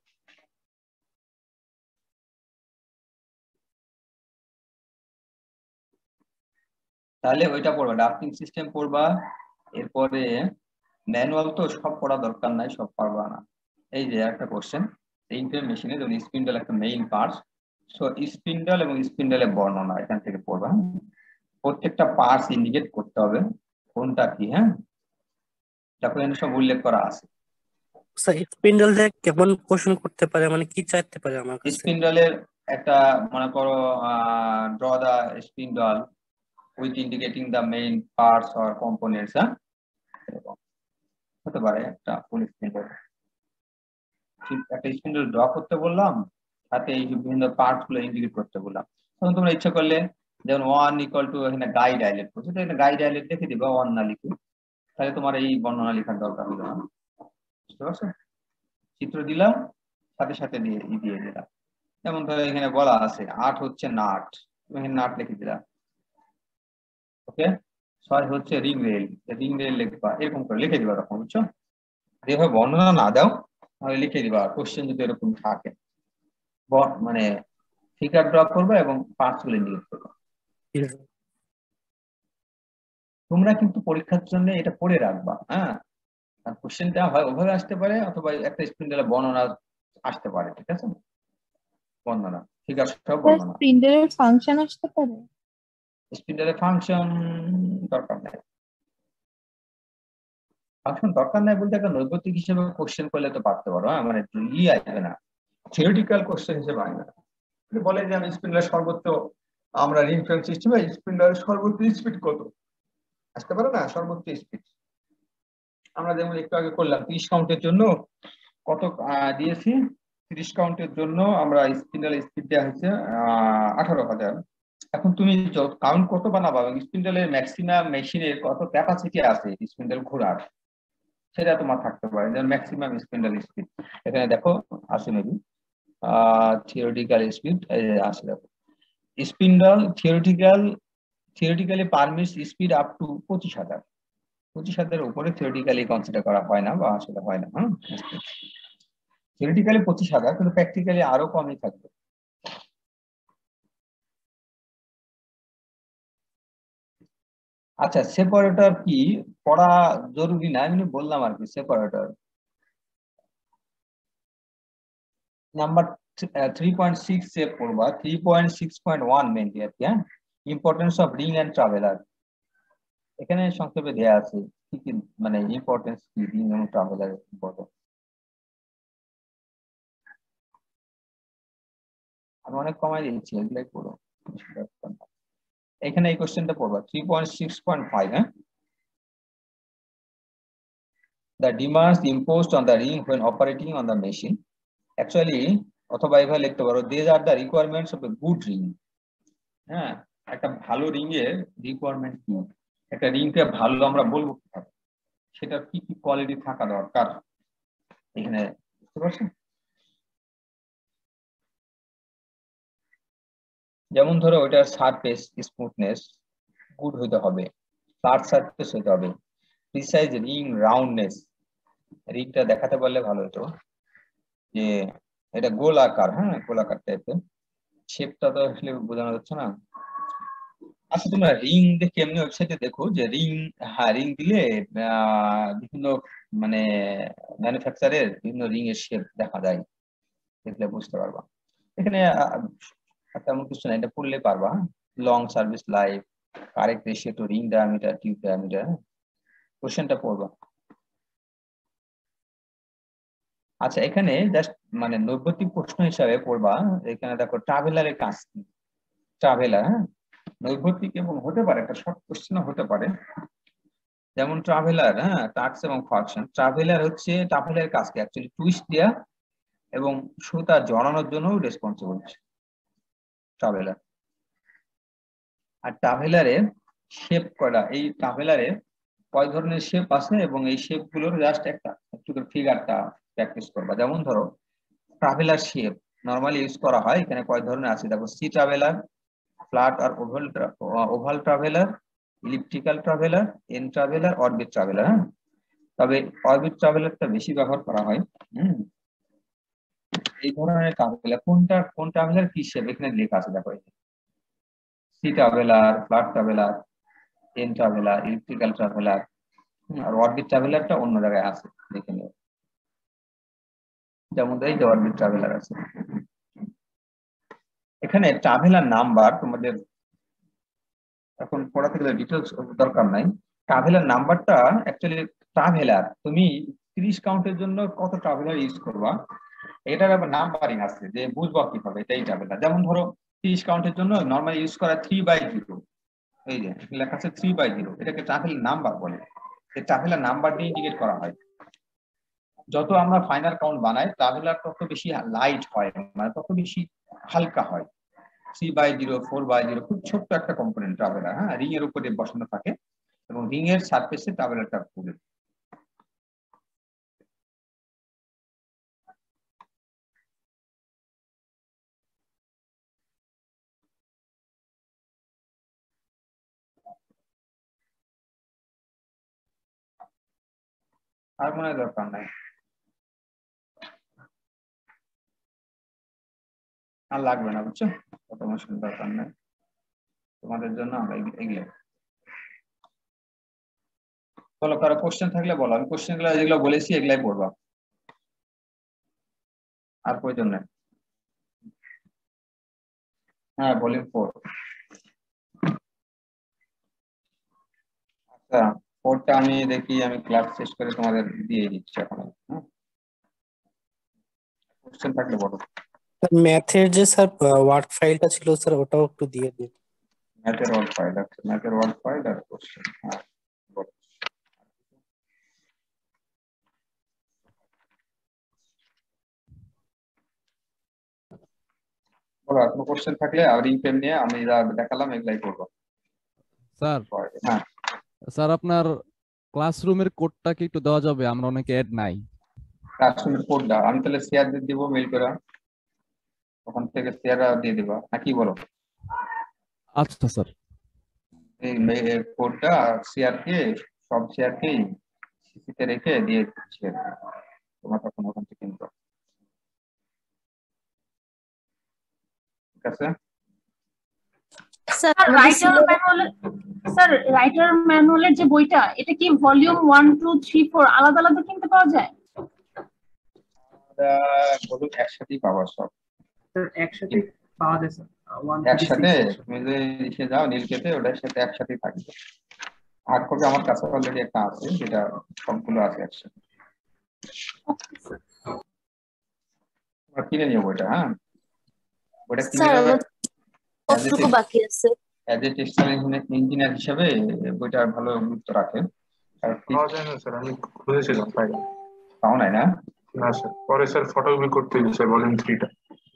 তাহলে ওইটা পড়বা, ড্রাফটিং সিস্টেম পড়বা। এরপরে ম্যানুয়াল তো সব পড়া দরকার নাই, সব পারবা না। এই যে একটা কোশ্চেন, এইটার মেশিনে যদি স্পিন্ডল একটা মেইন পার্টস, সো স্পিন্ডল এবং স্পিন্ডলের বর্ণনা এখান থেকে পড়বা। প্রত্যেকটা পার্টস ইন্ডিকেট করতে হবে কোনটা কি। হ্যাঁ, তারপরে এখানে সব উল্লেখ করা আছে। স্যার স্পিন্ডল দিয়ে কেমন কোশ্চেন করতে পারে, মানে কি চাইতে পারে আমার কাছে? স্পিন্ডলের একটা মনে করো draw the spindle with indicating the main parts or components. হ্যাঁ, হতে পারে একটা ফুল স্পিন্ডল, একটা স্পিন্ডল ড্র করতে বললাম, সাথে এই বিভিন্ন পার্টস গুলো ইন্ডিকেট করতে বললাম। তখন তোমরা ইচ্ছা করলে যেমন ওয়ান ইকুয়াল টু এখানে গাইড আইলেট করছো, তো এখানে গাইড আইলেট লিখে দিবা, ওয়ান না লিখে, তাহলে তোমার এই বর্ণনা লেখার দরকার হলো না। বুঝতে পারছো? চিত্র দিলাম, সাথে সাথে দিয়ে দিয়ে দিলাম। যেমন ধরো এখানে বলা আছে আট হচ্ছে নাট, এখানে নাট লিখে দিলাম। ওকে, ছয় হচ্ছে রিং রেল, রিং রেল লিখবা, এরকম করে লিখে দিবা তখন। বুঝছো? যেভাবে বর্ণনা না দাও তাহলে লিখে দিবা, কোশ্চেন যদি এরকম থাকে মানে ফিগার ড্র করবে এবং পার্টস গুলো ইন্ডিকেট করবে। তোমরা কিন্তু পরীক্ষার জন্য এটা পড়ে রাখবা। হ্যাঁ, কোশ্চেনটা হয় ওভাবে আসতে পারে, অথবা একটা স্পিন্ডলের বর্ণনা আসতে পারে। ঠিক আছে, বর্ণনা ফিগার সহ বর্ণনা। স্পিন্ডলের ফাংশন আসতে পারে? স্পিন্ডলের ফাংশন দরকার নাই, ফাংশন দরকার নাই বলতে একটা নৈর্ব্যক্তিক হিসেবে কোশ্চেন করলে তো পারতে পারো। হ্যাঁ, মানে ই আসবে না, থিওরিটিক্যাল কোশ্চেন হিসেবে আসবে না। বলে যে আমি স্পিন্ডলের সর্বোচ্চ, আমরা রিং ফ্রেম সিস্টেমে স্পিন্ডলের সর্বোচ্চ স্পিড কত আসতে পারে না, সর্বোচ্চ স্পিড আমরা যেমন একটু আগে করলাম ত্রিশ কাউন্টের জন্য কত দিয়েছি, ত্রিশ কাউন্টের জন্য আমরা স্পিন্ডল স্পিড দেওয়া হয়েছে আহ আঠারো হাজার। এখন তুমি কাউন্ট কত বানাবা, স্পিন্ডলের ম্যাক্সিমাম মেশিনের কত ক্যাপাসিটি আছে স্পিন্ডল ঘোরার, সেটা তোমার থাকতে পারে। যেমন ম্যাক্সিমাম স্পিন্ডল স্পিড এখানে দেখো আসে মেবি থিওরিটিক্যাল স্পিড আসে, দেখো spindle theoretical theoretically permits speed up to পঁচিশ হাজার। পঁচিশ হাজারের উপরে থিওরিটিক্যালি কনসিডার করা হয় না বা আসলে হয় না। হ্যাঁ, থিওরিটিক্যালি পঁচিশ হাজার কিন্তু প্র্যাকটিক্যালি আরো কমই থাকবে। আচ্ছা, সেপারেটর কি পড়া জরুরি না, আমি বললাম আর কি। Separator number three point six এ পড়বা, three point six point one mainly আর কি। হ্যাঁ, importance of ring and traveller এখানে সংক্ষেপে দেয়া আছে কি কি, মানে ইম্পর্টেন্স কি রিং এবং ট্রাভেলার ইম্পর্টেন্স। আমি অনেক কমাই দিচ্ছি, এগুলাই পড়ো। এখানে এই কোশ্চেনটা পড়বা three point six point five. হ্যাঁ, the demands imposed on the ring when operating on the machine actually অথবা এভাবে লিখতে পারো these are the requirements of a good ring। হ্যাঁ, একটা ভালো রিং এর রিকোয়ারমেন্ট কি, একটা রিং কে ভালো আমরা বলবো কিভাবে, সেটা কি কি কোয়ালিটি থাকা দরকার এখানে, বুঝতে পারছেন? যেমন ধরো ওইটার সারফেস স্মুথনেস গুড হইতে হবে, ফ্ল্যাট সারফেস হইতে হবে, প্রিসাইজ রিং রাউন্ডনেস, রিংটা দেখাতে পারলে ভালো হতো যে এটা গোলাকার। হ্যাঁ, গোলাকার টাইপের, শেপটা তো আসলে বোঝানো যাচ্ছে না। আচ্ছা, তোমরা রিং দেখে এমনি ওয়েবসাইটে দেখো যে রিং, হ্যাঁ রিং দিলে বিভিন্ন মানে ম্যানুফ্যাকচারের বিভিন্ন রিং এর শেপ দেখা যায়, দেখলে বুঝতে পারবা। এখানে তেমন কিছু না, এটা পড়লে পারবা। Long service life, correct ratio to ring diameter, tube diameter, কোশ্চেনটা পড়বা। আচ্ছা, এখানে জাস্ট মানে নৈর্ব্যক্তিক প্রশ্ন হিসাবে পড়বা, এখানে দেখো ট্রাভেলারের কাজ কি। ট্রাভেলার, হ্যাঁ নৈর্ব্যক্তিক এবং হতে পারে একটা শর্ট কোশ্চেনও হতে পারে। যেমন ট্রাভেলার, হ্যাঁ টাস্ক এবং ফাংশন। ট্রাভেলার হচ্ছে ট্রাভেলারের কাজকে অ্যাকচুয়ালি টুইস্ট দেয়া এবং সুতা জড়ানোর জন্য রেসপন্সিবল ট্রাভেলার। আর ট্রাভেলারে শেপ করা, এই ট্রাভেলারে কয় ধরনের শেপ আছে এবং এই শেপ গুলোর জাস্ট একটা একটু ফিগারটা প্র্যাকটিস করবা। যেমন ধরো ট্রাভেলার শেপ নরমালি ইউজ করা হয়, এখানে কয় ধরনের আছে দেখো, সি ট্রাভেলার, ফ্ল্যাট আর oval oval traveller, elliptical traveller, N traveller, orbit traveller. হ্যাঁ, তবে অরবিট ট্রাভেলারটা বেশি ব্যবহার করা হয়। হুম, এই ধরনের ট্রাভেলার কোনটা, কোন ট্রাভেলার কি শেপ এখানে লেখা আছে দেখো, C traveller, flat traveller, N traveller, elliptical traveller, আর অরবিট ট্রাভেলারটা অন্য জায়গায় আছে, দেখে নিও। যেমন এই যে অরবিট ট্রাভেলার আছে। এখানে ট্রাভেলার নাম্বার তোমাদের এখন পড়াতে গেলে ডিটেলস দরকার নাই। ট্রাভেলার নাম্বারটা অ্যাকচুয়ালি ট্রাভেলার তুমি তিরিশ কাউন্টের জন্য কত ট্রাভেলার ইউজ করবা এটার আবার নাম্বারিং আছে, যে বুঝবা কিভাবে এটাই ট্রাভেলার। যেমন ধরো তিরিশ কাউন্টের জন্য নর্মালি ইউজ করা থ্রি বাই জিরো, এই যে লেখা আছে থ্রি বাই জিরো, এটাকে ট্রাভেলার নাম্বার বলে। এই ট্রাভেলার নাম্বার দিয়ে ইন্ডিকেট করা হয়। যত আমরা ফাইনাল কাউন্ট বানাই ট্রাভেলার তত বেশি লাইট হয়, মানে তত বেশি হালকা হয়। Three by zero, four by zero খুব ছোট্ট একটা কম্পোনেন্ট ট্রাভেলার। হ্যাঁ, রিং এর উপরে বসানো থাকে এবং রিং এর সারফেসে ট্রাভেলারটা ঘুরে। আর মনে হয় দরকার নাই, আর লাগবে না, বুঝছো? অটোমেশন দরকার নাই তোমাদের জন্য, আমরা এগুলো বলো। কারো কোশ্চেন থাকলে বলো, আমি কোশ্চেন গুলো যেগুলো বলেছি এগুলাই পড়বা, আর প্রয়োজন নেই। হ্যাঁ, ভলিউম ফোর। আচ্ছা, ফোরটা আমি দেখি, আমি ক্লাস শেষ করে তোমাদের দিয়ে দিচ্ছি এখন। হ্যাঁ, কোশ্চেন থাকলে বলো। ম্যাথের যে স্যার ওয়ার্ড ফাইলটা ছিল স্যার, ওটাও একটু দিয়ে দিন। ম্যাথের ওয়ার্ড ফাইল আছে, ম্যাথের ওয়ার্ড ফাইল আর কোশ্চেন। হ্যাঁ, বলো। বলো, আর কোনো কোশ্চেন থাকলে আর রিং ফ্রেম নিয়ে আমি যা দেখালাম এগুলাই করবো। স্যার হ্যাঁ স্যার আপনার ক্লাসরুমের কোডটা কি একটু দেওয়া যাবে? আমরা অনেকে অ্যাড নাই। ক্লাসরুমের কোডটা আমি তাহলে শেয়ার দিয়ে দিব, মেইল করে ওখান থেকে শেয়ার দিয়ে দিবা, হ্যাঁ কি বলো? আচ্ছা স্যার, এই কোডটা শেয়ার দিয়ে সব শেয়ারকেই সিসিতে রেখে দিয়ে দিচ্ছি আর কি। তোমার তখন ওখান থেকে কিনতে ঠিক আছে। স্যার রাইটার ম্যানুয়ালের স্যার রাইটার ম্যানুয়ালের যে বইটা এটা কি volume one two three four আলাদা আলাদা কিনতে পাওয়া যায়? বলুন একসাথেই পাওয়া সব স্যার একসাথে পাওয়া যায় স্যার ওয়ান একসাথে। তুমি যে এসে যাও নীলকেতে ওটার সাথে একসাথেই থাকবে। হার্ড কপি আমার কাছে অলরেডি একটা আছে যেটা সবগুলো আছে একসাথে। কিনে নিও বইটা। হ্যাঁ বইটা কিনে কতটুকু বাকি আছে? অ্যাজ এ টেক্সটাইল ইঞ্জিনিয়ার হিসেবে বইটা ভালো গুরুত্ব রাখে। পাওয়া যায় না স্যার, আমি খুঁজেছিলাম পাই না। পাও নাই না? না স্যার, পরে স্যার ফটোকপি করতে দিয়েছে ভলিউম থ্রিটা।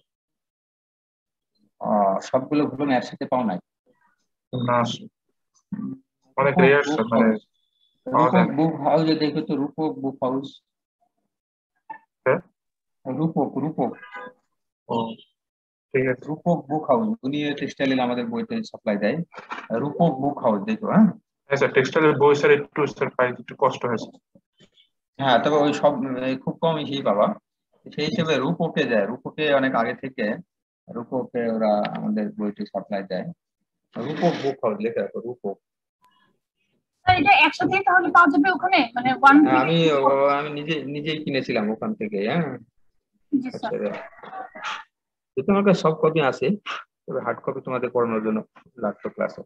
সবগুলো ভলিউম একসাথে পাও নাই? না স্যার, অনেক রেয়ার স্যার, মানে পাওয়া যায় না। বুক হাউসে দেখো তো, রূপক বুক হাউস। হ্যাঁ রূপক রূপক ও ঠিক আছে। রূপক বুক হাউস উনি টেক্সটাইল আমাদের বইতে সাপ্লাই দেয়। রূপক বুক হাউস দেখো। হ্যাঁ হ্যাঁ স্যার, টেক্সটাইলের বই স্যার একটু স্যার পাই একটু কষ্ট হয়েছে। হ্যাঁ তবে ওই সব খুব কম সেই পাবা। সেই হিসেবে রূপকে যায়, রূপকে অনেক আগে থেকে রূপকে ওরা আমাদের বইটি সাপ্লাই দেয়। রূপক বুক হাউস লেখা আছে রূপক। স্যার এটা একসাথে তাহলে পাওয়া যাবে ওখানে, মানে ওয়ান আমি আমি নিজে নিজেই কিনেছিলাম ওখান থেকে। হ্যাঁ আচ্ছা যেহেতু আমার কাছে সব কপি আছে, তবে হার্ড কপি তোমাদের পড়ানোর জন্য লাগতো ক্লাসে।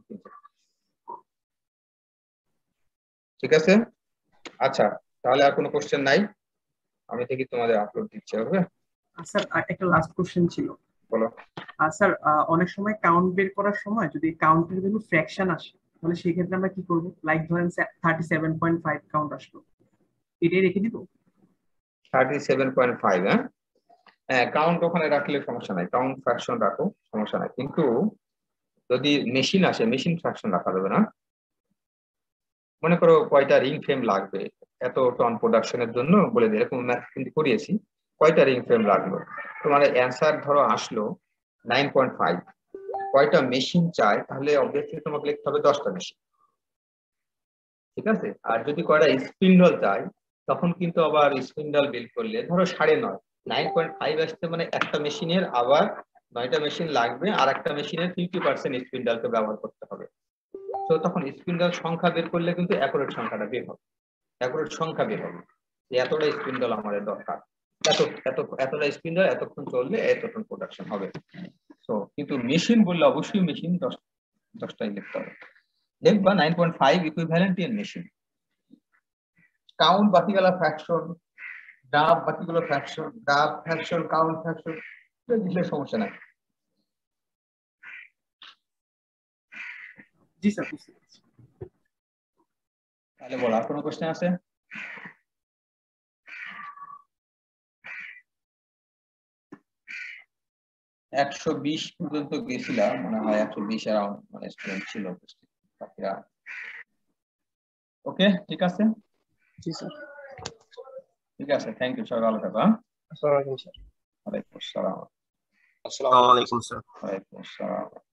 ঠিক আছে আচ্ছা, তাহলে আর কোনো কোশ্চেন নাই? আমি দেখি তোমাদের আপলোড দিচ্ছি। হবে স্যার একটা লাস্ট কোশ্চেন ছিল। বলো। স্যার অনেক সময় কাউন্ট বের করার সময় যদি কাউন্টের জন্য ফ্র্যাকশন আসে তাহলে সেই ক্ষেত্রে আমরা কি করব? লাইক ধরেন thirty seven point five count আসলো, এটাই রেখে দিব থার্টি সেভেন পয়েন্ট ফাইভ। হ্যাঁ হ্যাঁ কাউন্ট ওখানে রাখলে সমস্যা নাই, কাউন্ট ফ্র্যাকশন রাখো সমস্যা নাই। কিন্তু যদি মেশিন আসে মেশিন ফ্র্যাকশন রাখা যাবে না। মনে করো কয়টা রিং ফ্রেম লাগবে এত টন প্রোডাকশনের জন্য বলে দিই, এরকম ম্যাথ কিন্তু করিয়েছি। কয়টা রিং ফ্রেম লাগলো, তোমার অ্যান্সার ধরো আসলো নাইন পয়েন্ট ফাইভ। কয়টা মেশিন চাই, তাহলে অবভিয়াসলি তোমাকে লিখতে হবে দশটা মেশিন। ঠিক আছে, আর যদি কয়টা স্পিন্ডল চাই তখন কিন্তু আবার স্পিন্ডল বিল করলে ধরো সাড়ে নয়। নাইন পয়েন্ট ফাইভ আসছে মানে একটা মেশিনের আবার নয়টা মেশিন লাগবে, আর একটা মেশিনের ফিফটি পার্সেন্ট স্পিন্ডলকে ব্যবহার করতে হবে। তো তখন স্পিন্ডল সংখ্যা বের করলে কিন্তু অ্যাকুরেট সংখ্যাটা বের হবে, অ্যাকুরেট সংখ্যা বের হবে যে এতটা স্পিন্ডল আমাদের দরকার, এত এত এতটা স্পিন্ডল এতক্ষণ চললে এতক্ষণ প্রোডাকশন হবে। তো কিন্তু মেশিন বললে অবশ্যই মেশিন দশ দশটাই লিখতে হবে। দেখবা nine point five equivalent in machine. Count বাকি গেল ফ্র্যাকশন, ডাব বাকি গেল ফ্র্যাকশন, ডাব ফ্র্যাকশন কাউন্ট ফ্র্যাকশন, দিলে সমস্যা নাই। জি স্যার বুঝতে পারছি। তাহলে বলো আর কোনো কোশ্চেন আছে? একশো বিশ পর্যন্ত গেছিলাম মনে হয়, একশো বিশ অ্যারাউন্ড মানে স্টুডেন্ট ছিল বাকিরা। ওকে ঠিক আছে। জি স্যার। ঠিক আছে, থ্যাংক ইউ, সবাই ভালো থাকো। আসসালামু আলাইকুম স্যার। ওয়ালাইকুম আসসালাম। আসসালামু আলাইকুম স্যার। ওয়ালাইকুম আসসালাম।